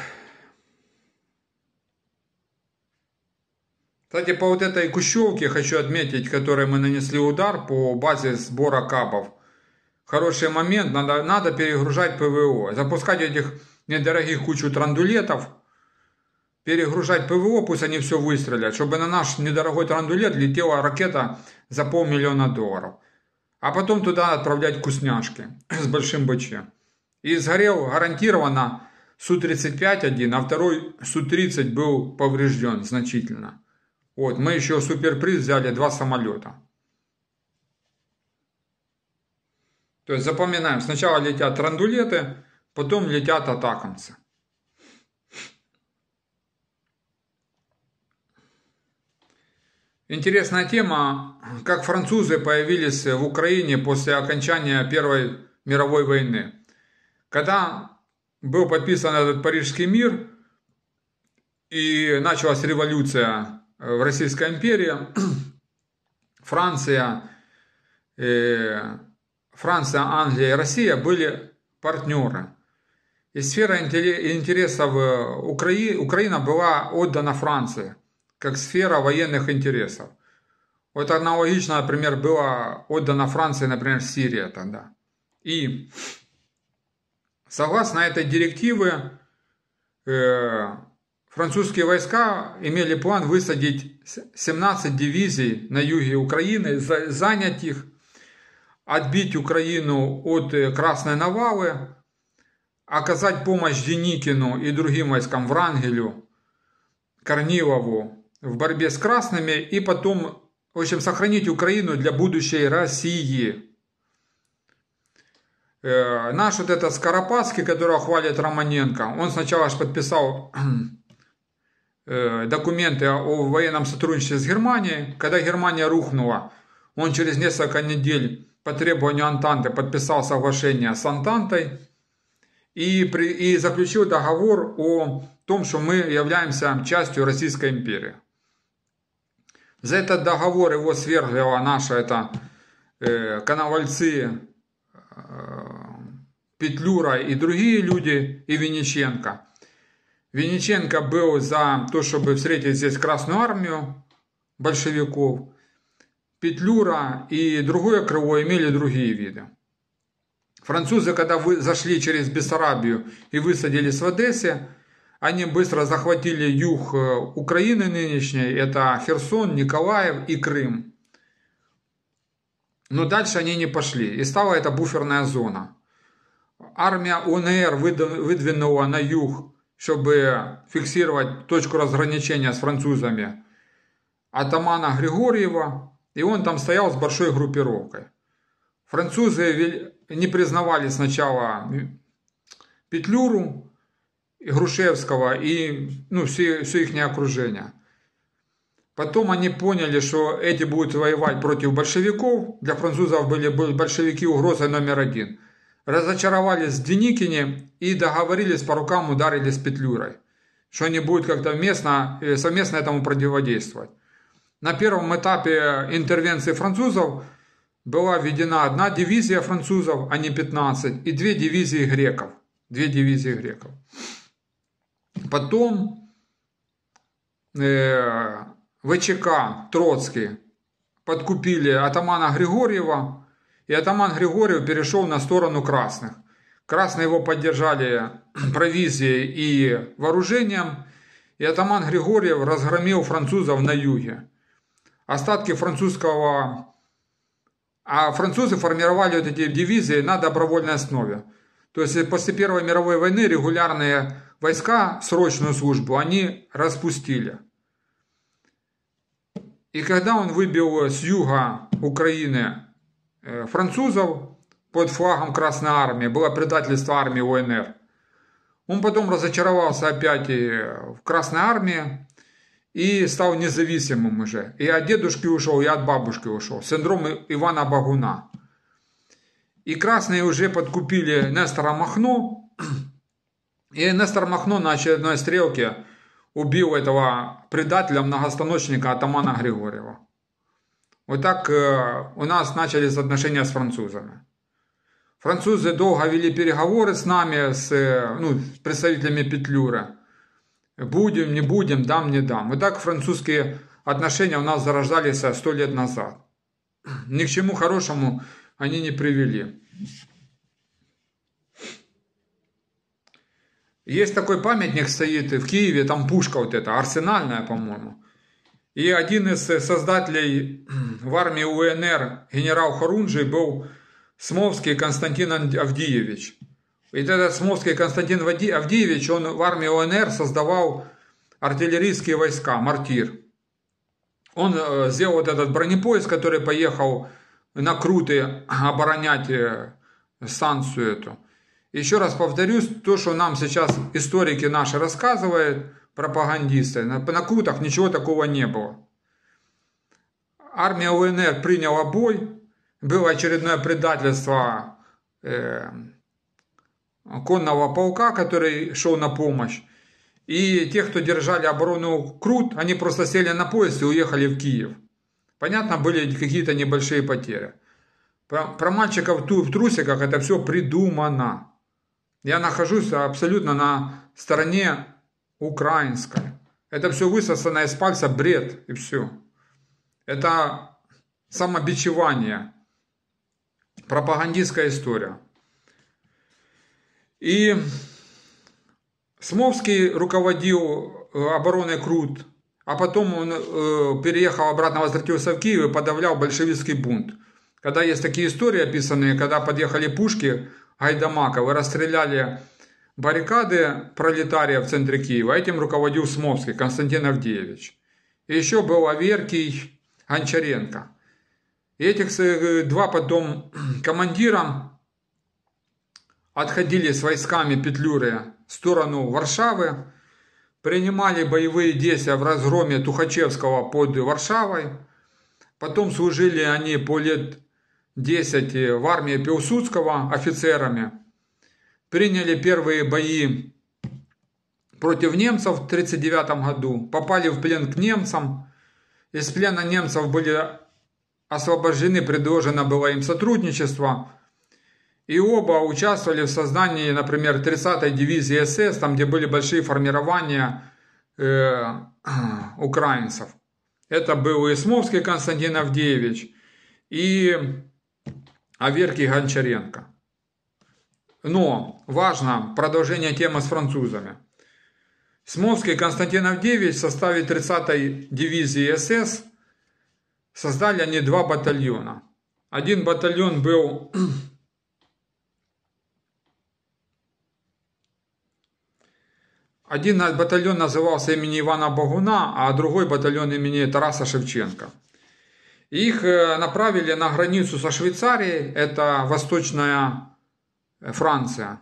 Кстати, по вот этой Кущевке хочу отметить, которой мы нанесли удар по базе сбора капов. Хороший момент, надо перегружать ПВО. Запускать этих недорогих кучу трандулетов. Перегружать ПВО, пусть они все выстрелят. Чтобы на наш недорогой трандулет летела ракета за $500 000. А потом туда отправлять вкусняшки с большим БЧ. И сгорел гарантированно Су-35-1, а второй Су-30 был поврежден значительно. Вот, мы еще суперприз взяли 2 самолета. То есть запоминаем, сначала летят трандулеты, потом летят атакамцы. Интересная тема, как французы появились в Украине после окончания Первой мировой войны. Когда был подписан этот Парижский мир и началась революция в Российской империи, Франция, Англия и Россия были партнеры. И сфера интересов Украина была отдана Франции, как сфера военных интересов. Вот аналогично, например, была отдана Франции, например, Сирия тогда. И согласно этой директиве, французские войска имели план высадить 17 дивизий на юге Украины, занять их, отбить Украину от Красной Навалы, оказать помощь Деникину и другим войскам, Врангелю, Корнилову в борьбе с красными и потом, в общем, сохранить Украину для будущей России. Наш вот этот Скоропадский, которого хвалит Романенко, он сначала аж подписал документы о военном сотрудничестве с Германией. Когда Германия рухнула, он через несколько недель по требованию Антанты подписал соглашение с Антантой и заключил договор о том, что мы являемся частью Российской империи. За этот договор его свергла наша Коновальцы, Петлюра и другие люди, и Винниченко. Винниченко был за то, чтобы встретить здесь Красную Армию большевиков. Петлюра и другое крыло имели другие виды. Французы, когда зашли через Бессарабию и высадились в Одессе, они быстро захватили юг Украины нынешней, это Херсон, Николаев и Крым. Но дальше они не пошли, и стала это буферная зона. Армия УНР выдвинула на юг, чтобы фиксировать точку разграничения с французами, атамана Григорьева, и он там стоял с большой группировкой. Французы не признавали сначала Петлюру, Грушевского и все их окружение. Потом они поняли, что эти будут воевать против большевиков. Для французов были большевики угрозой номер один. Разочаровались в Деникине и договорились, по рукам ударили с Петлюрой, что они будут как-то совместно этому противодействовать. На первом этапе интервенции французов была введена одна дивизия французов, а не 15, и две дивизии греков. Потом ВЧК Троцкий подкупили атамана Григорьева, и атаман Григорьев перешел на сторону красных. Красные его поддержали провизией и вооружением, и атаман Григорьев разгромил французов на юге. Остатки французского... А французы формировали вот эти дивизии на добровольной основе. То есть после Первой мировой войны регулярные войска, срочную службу, они распустили. И когда он выбил с юга Украины французов под флагом Красной Армии, было предательство армии УНР, он потом разочаровался опять в Красной Армии и стал независимым уже. И от дедушки ушел, и от бабушки ушел. Синдром Ивана Багуна. И красные уже подкупили Нестора Махно. И Нестор Махно на очередной стрелке убил этого предателя, многостаночника атамана Григорьева. Вот так у нас начались отношения с французами. Французы долго вели переговоры с нами, с представителями Петлюры. Будем, не будем, дам, не дам. Вот так французские отношения у нас зарождались 100 лет назад. Ни к чему хорошему они не привели. Есть такой памятник, стоит в Киеве, там пушка вот эта, арсенальная, по-моему. И один из создателей в армии УНР, генерал Хорунжий, был Смовский Константин Авдеевич. И этот Смовский Константин Авдеевич, он в армии УНР создавал артиллерийские войска, мортир. Он сделал вот этот бронепоезд, который поехал на Круты оборонять станцию эту. Еще раз повторюсь, то, что нам сейчас историки наши рассказывают, пропагандисты, на Крутах ничего такого не было. Армия УНР приняла бой, было очередное предательство конного полка, который шел на помощь. И те, кто держали оборону Крут, они просто сели на поезд и уехали в Киев. Понятно, были какие-то небольшие потери. Про мальчиков в трусиках это все придумано. Я нахожусь абсолютно на стороне украинской. Это все высосано из пальца бред и все. Это самобичевание. Пропагандистская история. И Смовский руководил обороной Крут, а потом он переехал обратно, возвратился в Киев и подавлял большевистский бунт. Когда есть такие истории описанные, когда подъехали пушки Гайдамаков и расстреляли баррикады пролетариев в центре Киева, этим руководил Смовский Константин Авдеевич. И еще был Аверкий, Гончаренко. И этих два потом командира отходили с войсками Петлюры в сторону Варшавы, принимали боевые действия в разгроме Тухачевского под Варшавой. Потом служили они по лет 10 в армии Пилсудского офицерами. Приняли первые бои против немцев в 1939 году. Попали в плен к немцам. Из плена немцев были освобождены, предложено было им сотрудничество. И оба участвовали в создании, например, 30-й дивизии СС, там где были большие формирования украинцев. Это был и Смовский Константин Авдеевич, и Аверкий Гончаренко. Но важно продолжение темы с французами. Смовский Константин Авдеевич в составе 30-й дивизии СС создали они два батальона. Один батальон был... Один батальон назывался имени Ивана Богуна, а другой батальон имени Тараса Шевченко. Их направили на границу со Швейцарией, это Восточная Франция,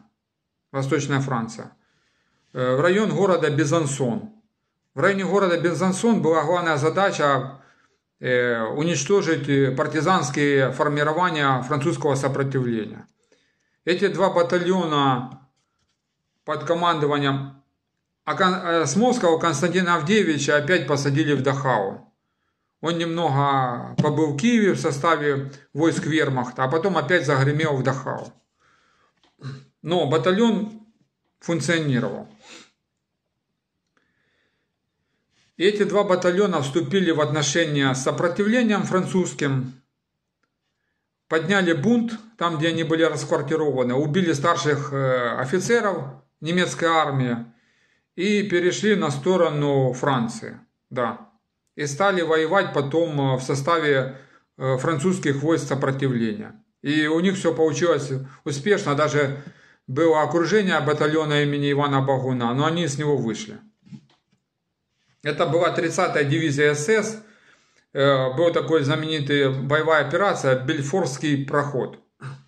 в район города Безансон. В районе города Безансон была главная задача уничтожить партизанские формирования французского сопротивления. Эти два батальона под командованием Смолского Константина Авдеевича опять посадили в Дахау. Он немного побыл в Киеве в составе войск вермахта, а потом опять загремел в Дахау. Но батальон функционировал. И эти два батальона вступили в отношения с сопротивлением французским, подняли бунт там, где они были расквартированы, убили старших офицеров немецкой армии и перешли на сторону Франции. Да. И стали воевать потом в составе французских войск сопротивления. И у них все получилось успешно, даже было окружение батальона имени Ивана Богуна, но они с него вышли. Это была 30-я дивизия СС, был такой знаменитый боевая операция «Бельфорский проход».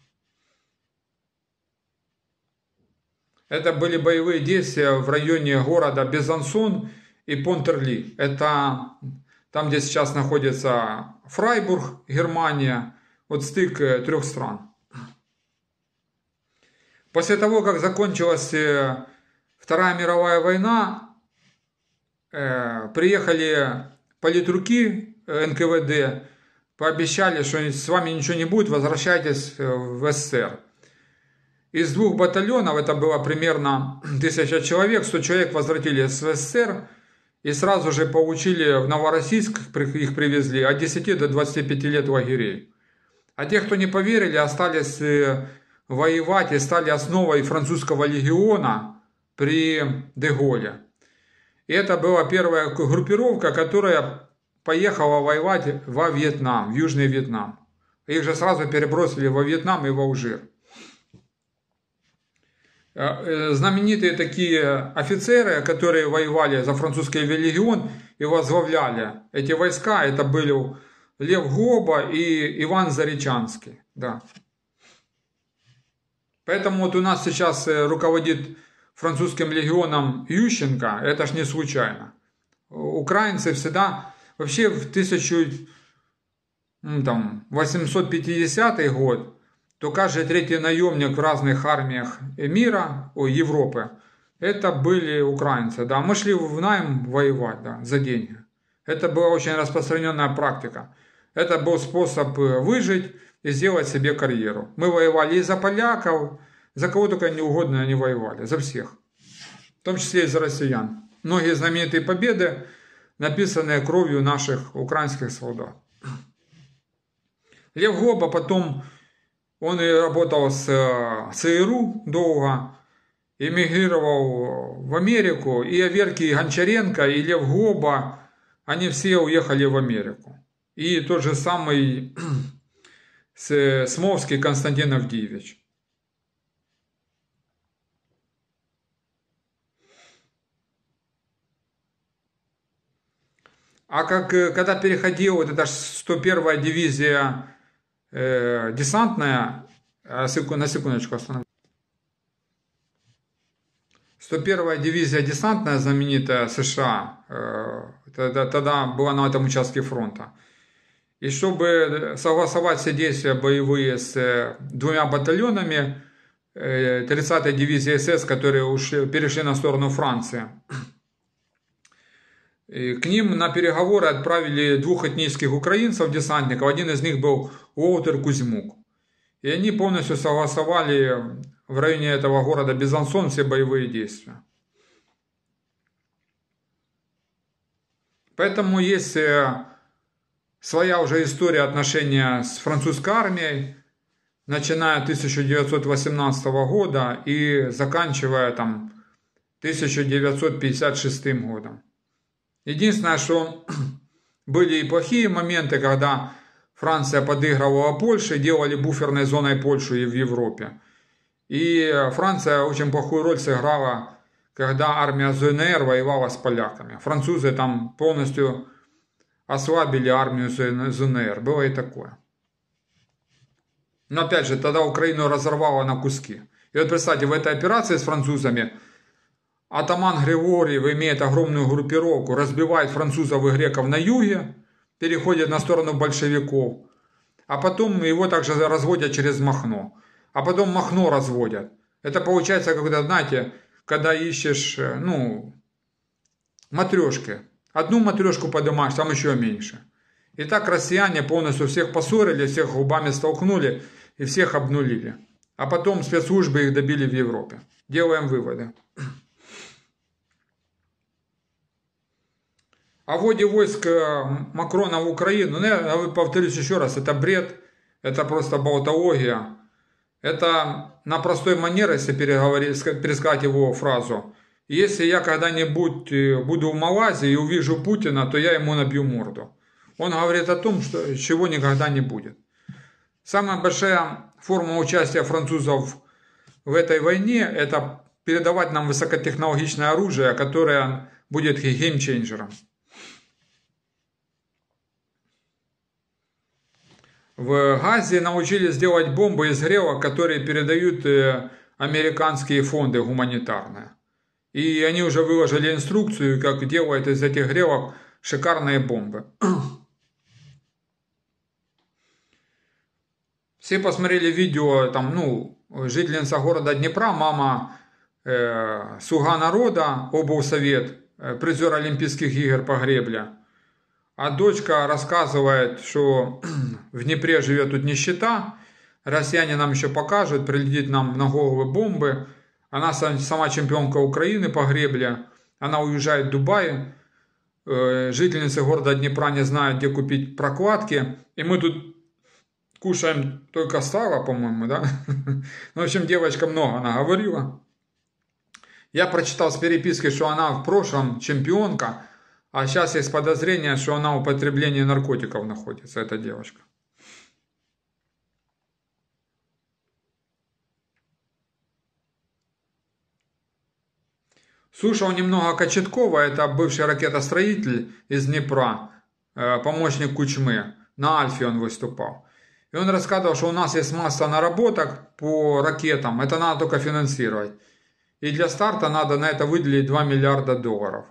Это были боевые действия в районе города Безансон и Понтерли. Это там, где сейчас находится Фрайбург, Германия, вот стык трех стран. После того, как закончилась Вторая мировая война, приехали политруки НКВД, пообещали, что с вами ничего не будет, возвращайтесь в СССР. Из двух батальонов, это было примерно 1000 человек, 100 человек возвратились в СССР и сразу же получили в Новороссийск, их привезли, от 10 до 25 лет лагерей. А те, кто не поверили, остались воевать и стали основой французского легиона при Де-Голле. И это была первая группировка, которая поехала воевать во Вьетнам, в Южный Вьетнам. Их же сразу перебросили во Вьетнам и в Алжир. Знаменитые такие офицеры, которые воевали за французский легион и возглавляли эти войска, это были Лев Глоба и Иван Заречанский. Да. Поэтому вот у нас сейчас руководит французским легионом Ющенко, это ж не случайно. Украинцы всегда, вообще в 1850 год, то каждый третий наемник в разных армиях мира, Европы, это были украинцы. Да. Мы шли в найм воевать, да, за деньги. Это была очень распространенная практика. Это был способ выжить и сделать себе карьеру. Мы воевали и за поляков, за кого только не угодно они воевали, за всех. В том числе и за россиян. Многие знаменитые победы, написанные кровью наших украинских солдат. Лев Глоба потом, он и работал с ЦРУ долго, эмигрировал в Америку, и Аверкий Гончаренко, и Лев Глоба, они все уехали в Америку. И тот же самый Смовский Константин Авдеевич. А когда переходил, вот это ж 101-я дивизия десантная, на секундочку остановлю. 101-я дивизия десантная, знаменитая США, тогда была на этом участке фронта. И чтобы согласовать все действия боевые с двумя батальонами 30-й дивизии СС, которые перешли на сторону Франции, и к ним на переговоры отправили двух этнических украинцев, десантников. Один из них был Уолтер Кузьмук. И они полностью согласовали в районе этого города Безансон все боевые действия. Поэтому есть своя уже история отношения с французской армией, начиная 1918 года и заканчивая там 1956 годом. Единственное, что были и плохие моменты, когда Франция подыгрывала Польше, делали буферной зоной Польшу и в Европе. И Франция очень плохую роль сыграла, когда армия ЗНР воевала с поляками. Французы там полностью ослабили армию ЗНР. Было и такое. Но опять же, тогда Украину разорвало на куски. И вот представьте, в этой операции с французами атаман Григорьев имеет огромную группировку, разбивает французов и греков на юге, переходит на сторону большевиков, а потом его также разводят через Махно, а потом Махно разводят. Это получается, когда, знаете, когда ищешь, матрешки. Одну матрешку поднимаешь, там еще меньше. И так россияне полностью всех поссорили, всех губами столкнули и всех обнулили. А потом спецслужбы их добили в Европе. Делаем выводы. О вводе войск Макрона в Украину, я повторюсь еще раз, это бред, это просто болтология. Это на простой манере, если пересказать его фразу. Если я когда-нибудь буду в Малайзии и увижу Путина, то я ему набью морду. Он говорит о том, что чего никогда не будет. Самая большая форма участия французов в этой войне – это передавать нам высокотехнологичное оружие, которое будет геймченджером. В Газе научились делать бомбы из грелок, которые передают американские фонды гуманитарные. И они уже выложили инструкцию, как делают из этих грелок шикарные бомбы. Все посмотрели видео, там, жительница города Днепра, мама слуга народа, облсовет, призер Олимпийских игр по гребле. А дочка рассказывает, что в Днепре живет тут нищета, россияне нам еще покажут, прилетит нам на головы бомбы. Она сама чемпионка Украины по гребле, она уезжает в Дубай, жительницы города Днепра не знают, где купить прокладки, и мы тут кушаем только сало, по-моему, да? В общем, девочка много наговорила. Я прочитал с переписки, что она в прошлом чемпионка, а сейчас есть подозрение, что она в употреблении наркотиков находится, эта девочка. Слушал немного Кочеткова, это бывший ракетостроитель из Днепра, помощник Кучмы, на Альфе он выступал. И он рассказывал, что у нас есть масса наработок по ракетам, это надо только финансировать. И для старта надо на это выделить 2 миллиарда долларов.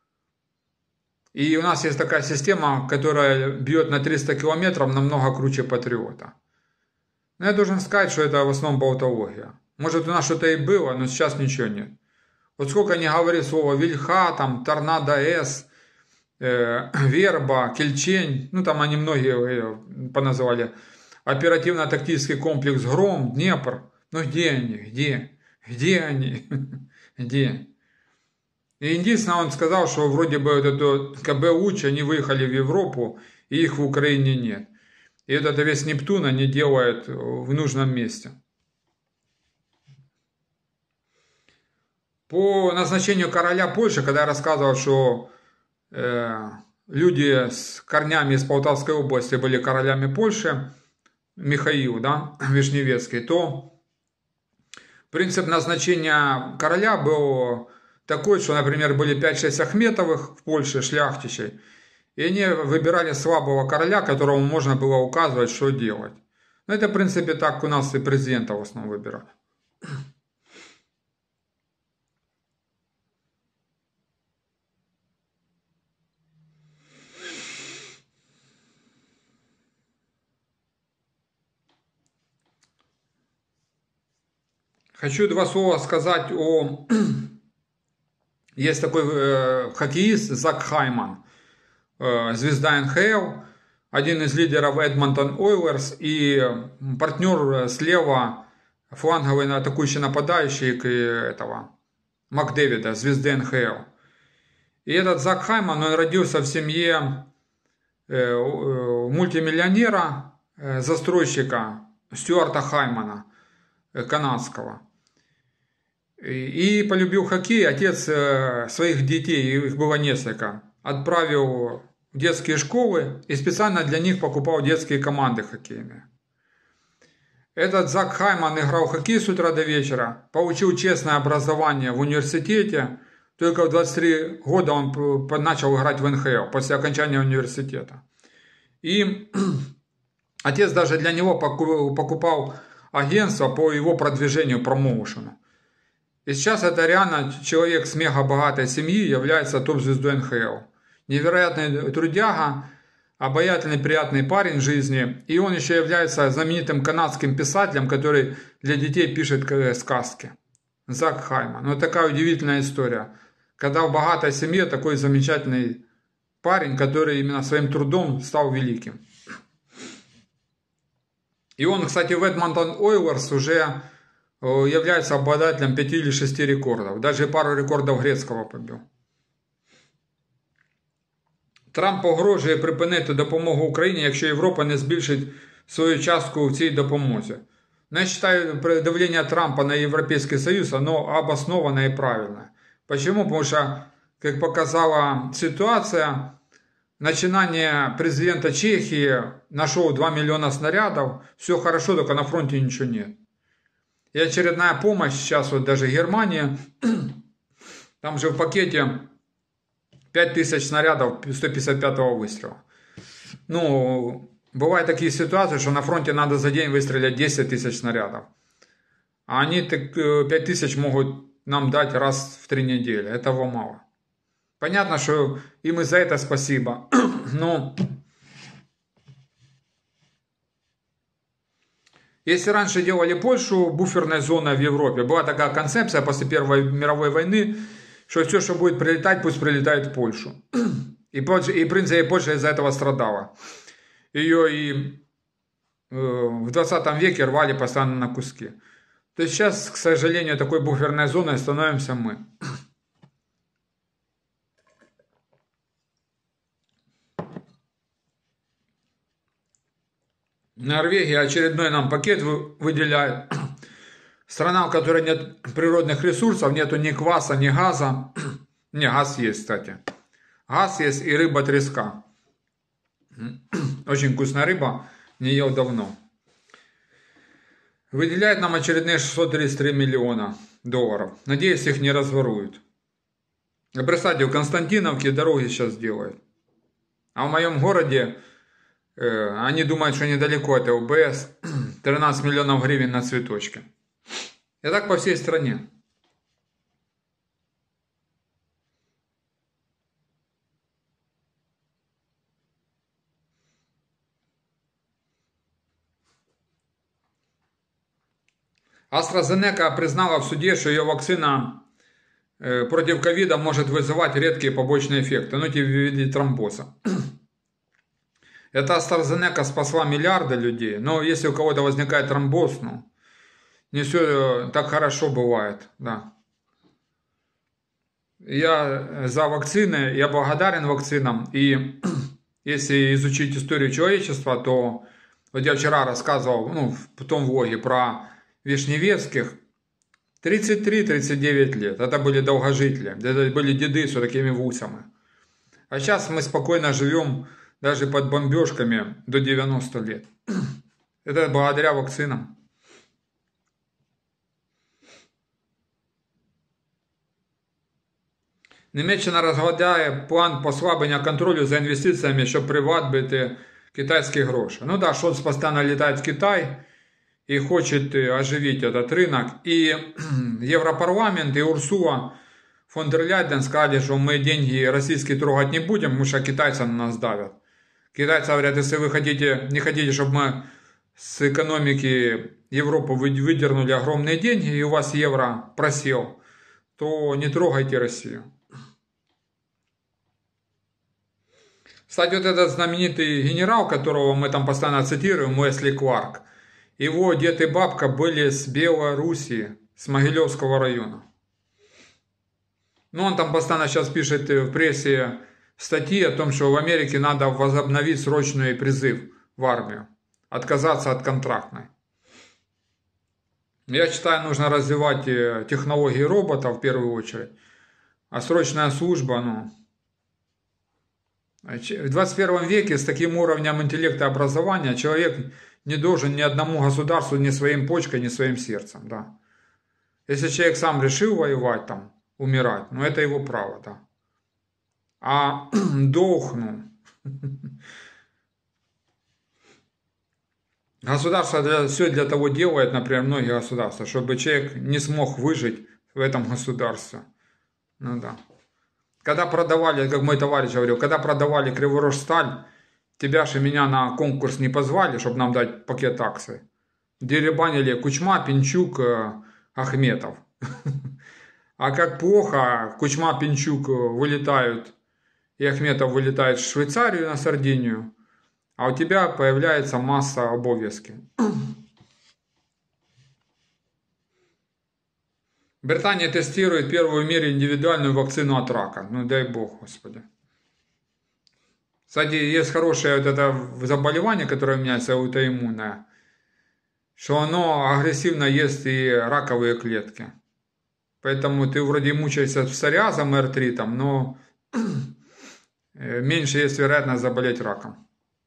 И у нас есть такая система, которая бьет на 300 километров, намного круче Патриота. Но я должен сказать, что это в основном болтология. Может, у нас что-то и было, но сейчас ничего нет. Вот сколько не говори слово Вильха, там, Торнадо-С, Верба, Кельчень, там они многие поназывали, оперативно-тактический комплекс Гром, Днепр. Где они? Где они? Где? И единственное, он сказал, что вроде бы вот это КБ Уч, они выехали в Европу, и их в Украине нет. И это весь Нептун они делают в нужном месте. По назначению короля Польши, когда я рассказывал, что люди с корнями из Полтавской области были королями Польши, Михаил, да, Вишневецкий, то принцип назначения короля был такой, что, например, были 5-6 Ахметовых в Польше, шляхтичей, И они выбирали слабого короля, которому можно было указывать, что делать. Ну, это, в принципе, так у нас и президента в основном выбирали. Хочу два слова сказать о... Есть такой хоккеист Зак Хайман, звезда НХЛ, один из лидеров Эдмонтон Ойлерс и партнер слева, фланговый атакующий нападающий этого Макдэвида, звезды НХЛ. И этот Зак Хайман, он родился в семье мультимиллионера, застройщика Стюарта Хаймана, канадского. И полюбил хоккей. Отец своих детей, их было несколько, отправил в детские школы и специально для них покупал детские команды хоккейные. Этот Зак Хайман играл в хоккей с утра до вечера, получил честное образование в университете. Только в 23 года он начал играть в НХЛ после окончания университета. И отец даже для него покупал агентство по его продвижению, промоушену. И сейчас это реально человек с мега богатой семьи, является топ-звездой НХЛ. Невероятный трудяга, обаятельный, приятный парень в жизни. И он еще является знаменитым канадским писателем, который для детей пишет сказки. Зак Хайман. Вот такая удивительная история. Когда в богатой семье такой замечательный парень, который именно своим трудом стал великим. И он, кстати, в Эдмонтон Ойлерс уже является обладателем 5 или 6 рекордов. Даже пару рекордів грецького побив. Трамп погрожує припинити допомогу Україні, якщо Європа не збільшить свою частку в цій допомозі. Но я считаю, давление Трампа на Европейский Союз, оно обоснованное и правильное. Почему? Потому что, как показала ситуация, начинание президента Чехии нашел 2 миллиона снарядов, все хорошо, только на фронте ничего нет. И очередная помощь, сейчас вот даже Германия, там же в пакете 5000 снарядов 155-го выстрела. Ну, бывают такие ситуации, что на фронте надо за день выстрелять 10 тысяч снарядов. А они 5000 могут нам дать раз в 3 недели. Этого мало. Понятно, что им и за это спасибо. Но если раньше делали Польшу буферной зоной в Европе, была такая концепция после Первой мировой войны, что все, что будет прилетать, пусть прилетает в Польшу. И в принципе Польша из-за этого страдала. Ее и в 20 веке рвали постоянно на куски. То есть сейчас, к сожалению, такой буферной зоной становимся мы. Норвегия очередной нам пакет выделяет. Страна, у которой нет природных ресурсов, нету ни кваса, ни газа. Не, газ есть, кстати. Газ есть и рыба треска. Очень вкусная рыба, не ел давно. Выделяет нам очередные 633 миллиона долларов. Надеюсь, их не разворуют. Представьте, в Константиновке дороги сейчас делают. А в моем городе они думают, что недалеко это ОБС. 13 миллионов гривен на цветочки. И так по всей стране. AstraZeneca признала в суде, что ее вакцина против ковида может вызывать редкие побочные эффекты, ну, типа в виде тромбоза. Эта AstraZeneca спасла миллиарды людей, но если у кого-то возникает тромбоз, ну, не все так хорошо бывает, да. Я за вакцины, я благодарен вакцинам, и если изучить историю человечества, то вот я вчера рассказывал, ну, в том влоге про Вишневецких, 33-39 лет, это были долгожители, это были деды с вот такими вусами. А сейчас мы спокойно живем даже под бомбежками до 90 лет. Это благодаря вакцинам. Німеччина розглядає план послаблення контролю за інвестиціями, щоб привабити китайські гроші. Ну да, Шольц постійно літає в Китай и хочет оживить этот рынок. И Европарламент, и Урсула фон дер Ляйен сказали, что мы деньги российские трогать не будем, потому что китайцы на нас давят. Китайцы говорят, если вы не хотите, чтобы мы с экономики Европы выдернули огромные деньги, и у вас евро просел, то не трогайте Россию. Кстати, вот этот знаменитый генерал, которого мы там постоянно цитируем, Уэсли Кларк, его дед и бабка были с Белоруссии, с Могилевского района. Ну, он там постоянно сейчас пишет в прессе статьи о том, что в Америке надо возобновить срочный призыв в армию, отказаться от контрактной. Я считаю, нужно развивать технологии роботов в первую очередь, а срочная служба, ну... В 21 веке с таким уровнем интеллекта и образования человек не должен ни одному государству, ни своим почкой, ни своим сердцем, да. Если человек сам решил воевать, там, умирать, ну это его право, да. А долг, ну... Государство все для того делает, например, многие государства, чтобы человек не смог выжить в этом государстве. Ну да. Когда продавали, как мой товарищ говорил, когда продавали Криворожсталь, тебя же меня на конкурс не позвали, чтобы нам дать пакет акций. Деребанили Кучма, Пинчук, Ахметов. А как плохо, Кучма, Пинчук вылетают, и Ахметов вылетает в Швейцарию, на Сардинию, а у тебя появляется масса обов'язків. Британия тестирует первую в мире индивидуальную вакцину от рака. Ну дай бог, Господи. Кстати, есть хорошее вот это заболевание, которое у меня есть аутоиммунное, что оно агрессивно ест и раковые клетки. Поэтому ты вроде мучаешься псориазом и артритом, но меньше есть вероятность заболеть раком.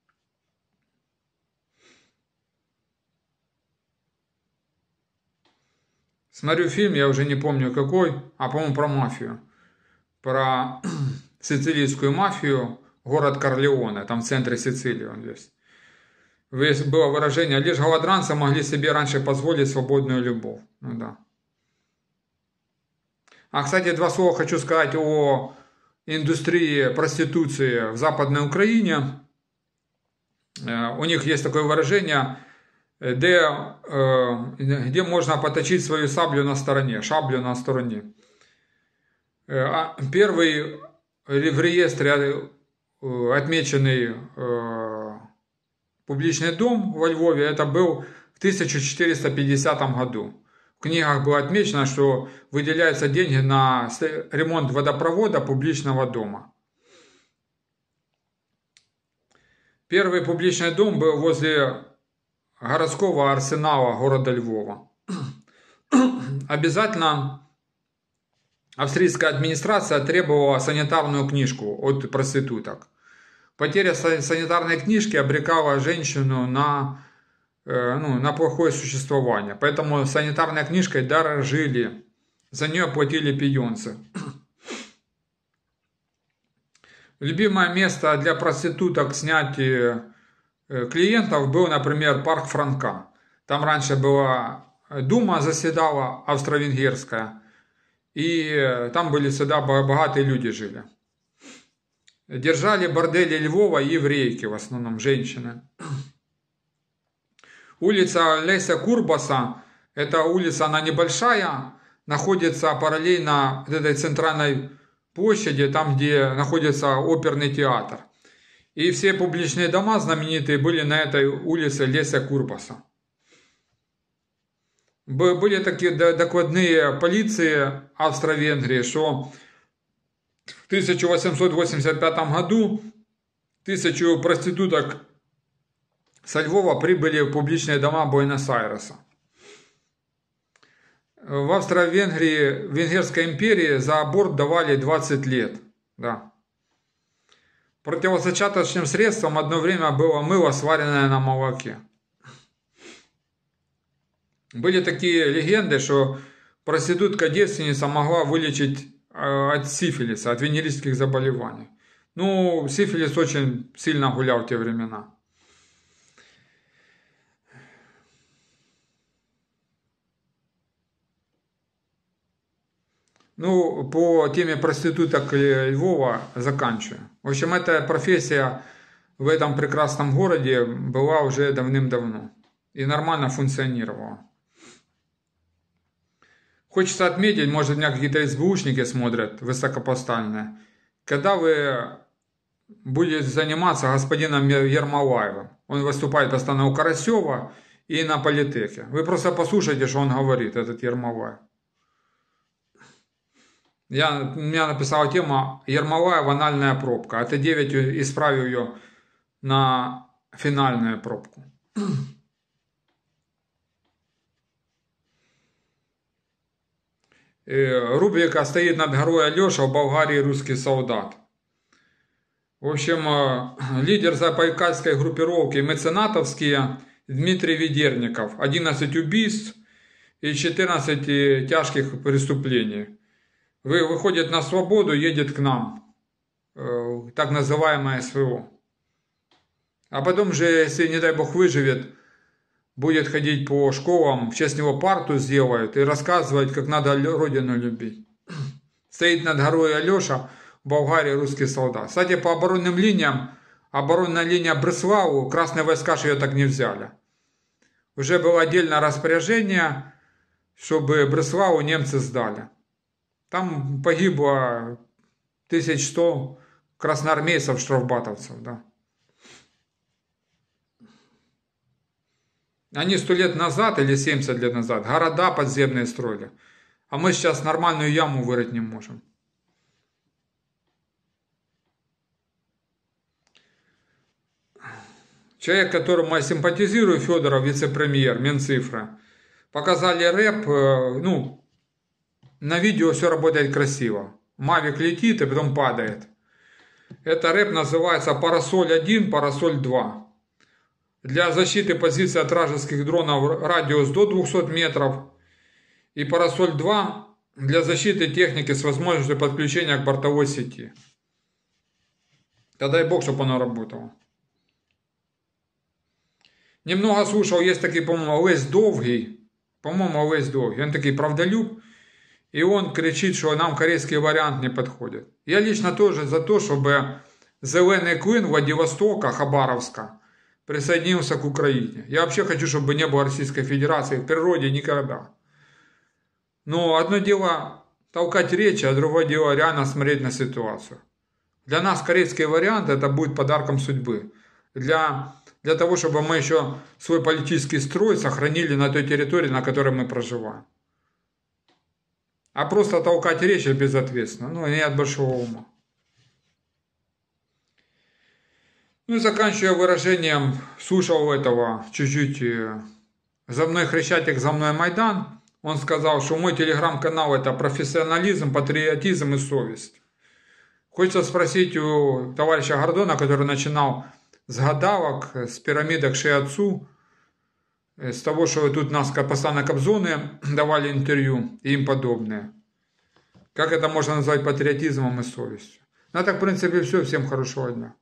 Смотрю фильм, я уже не помню какой, а по-моему про мафию. Про сицилийскую мафию, город Корлеоне, там в центре Сицилии он есть. Было выражение, лишь голодранцы могли себе раньше позволить свободную любовь. Ну да. А, кстати, два слова хочу сказать о индустрии проституции в Западной Украине. У них есть такое выражение, где можно поточить свою шаблю на стороне. Первый в реестре отмеченный публичный дом во Львове, это был в 1450 году. В книгах было отмечено, что выделяются деньги на ремонт водопровода публичного дома. Первый публичный дом был возле городского арсенала города Львова. Обязательно австрийская администрация требовала санитарную книжку от проституток. Потеря санитарной книжки обрекала женщину на плохое существование. Поэтому санитарной книжкой дорожили. За нее платили пионцы. Любимое место для проституток снять клиентов был, например, парк Франка. Там раньше была дума заседала австро-венгерская. И там были всегда богатые люди жили. Держали бордели Львова еврейки, в основном женщины. Улица Леся Курбаса, эта улица, она небольшая, находится параллельно этой центральной площади, там, где находится оперный театр. И все публичные дома знаменитые были на этой улице Леся Курбаса. Были такие докладные полиции Австро-Венгрии, что в 1885 году 1000 проституток со Львова прибыли в публичные дома Буэнос-Айреса. В Австро-Венгрии, в Венгерской империи за аборт давали 20 лет. Да. Противозачаточным средством одно время было мыло, сваренное на молоке. Были такие легенды, что проститутка-девственница могла вылечить от сифилиса, от венерических заболеваний. Ну, сифилис очень сильно гулял в те времена. Ну, по теме проституток Львова заканчиваю. В общем, эта профессия в этом прекрасном городе была уже давным-давно и нормально функционировала. Хочется отметить, может, меня какие-то СБУшники смотрят, высокопоставленные, когда вы будете заниматься господином Ермолаевым. Он выступает постоянно у Карасева и на политеке. Вы просто послушайте, что он говорит, этот Ермолаев. У меня написала тема «Ермолаев анальная пробка», а Т9 исправил ее на финальную пробку. Рубрика «Стоит над горой Алеша, в Болгарии русский солдат». В общем, лидер забайкальской группировки меценатовские Дмитрий Ведерников. 11 убийств и 14 тяжких преступлений. Выходит на свободу, едет к нам. Так называемое СВО. А потом же, если, не дай бог, выживет, будет ходить по школам, в честь него парту сделают и рассказывать, как надо родину любить. Стоит над горой Алеша, в Болгарии русский солдат. Кстати, по оборонным линиям, оборонная линия Бреславу, красные войска же ее так не взяли. Уже было отдельное распоряжение, чтобы Бреславу немцы сдали. Там погибло 1100 красноармейцев, штрафбатовцев, да. Они 100 лет назад или 70 лет назад города подземные строили. А мы сейчас нормальную яму вырыть не можем. Человек, которому я симпатизирую, Федоров, вице-премьер, Минцифры, показали рэп, ну, на видео все работает красиво. Мавик летит и потом падает. Это рэп называется «Парасоль-1», «Парасоль-2». Для защиты позиций от вражеских дронов радиус до 200 метров. И «Парасоль-2» для защиты техники с возможностью подключения к бортовой сети. Да дай бог, чтобы оно работало. Немного слушал, есть такой, по-моему, Олесь Довгий. По-моему, Олесь Довгий. Он такой правдолюб. И он кричит, что нам корейский вариант не подходит. Я лично тоже за то, чтобы Зеленый Клин Владивостока, Хабаровска присоединился к Украине. Я вообще хочу, чтобы не было Российской Федерации в природе никогда. Но одно дело толкать речи, а другое дело реально смотреть на ситуацию. Для нас корейский вариант это будет подарком судьбы. Для того, чтобы мы еще свой политический строй сохранили на той территории, на которой мы проживаем. А просто толкать речь безответственно. Ну, не от большого ума. Ну и заканчивая выражением, слушал этого чуть-чуть «За мной Хрещатик, за мной Майдан». Он сказал, что мой телеграм-канал это профессионализм, патриотизм и совесть. Хочется спросить у товарища Гордона, который начинал с гадалок, с пирамидок Шиацу, с того, что тут нас постоянно Кобзоны давали интервью и им подобное. Как это можно назвать патриотизмом и совестью? Ну, так, в принципе, все. Всем хорошего дня.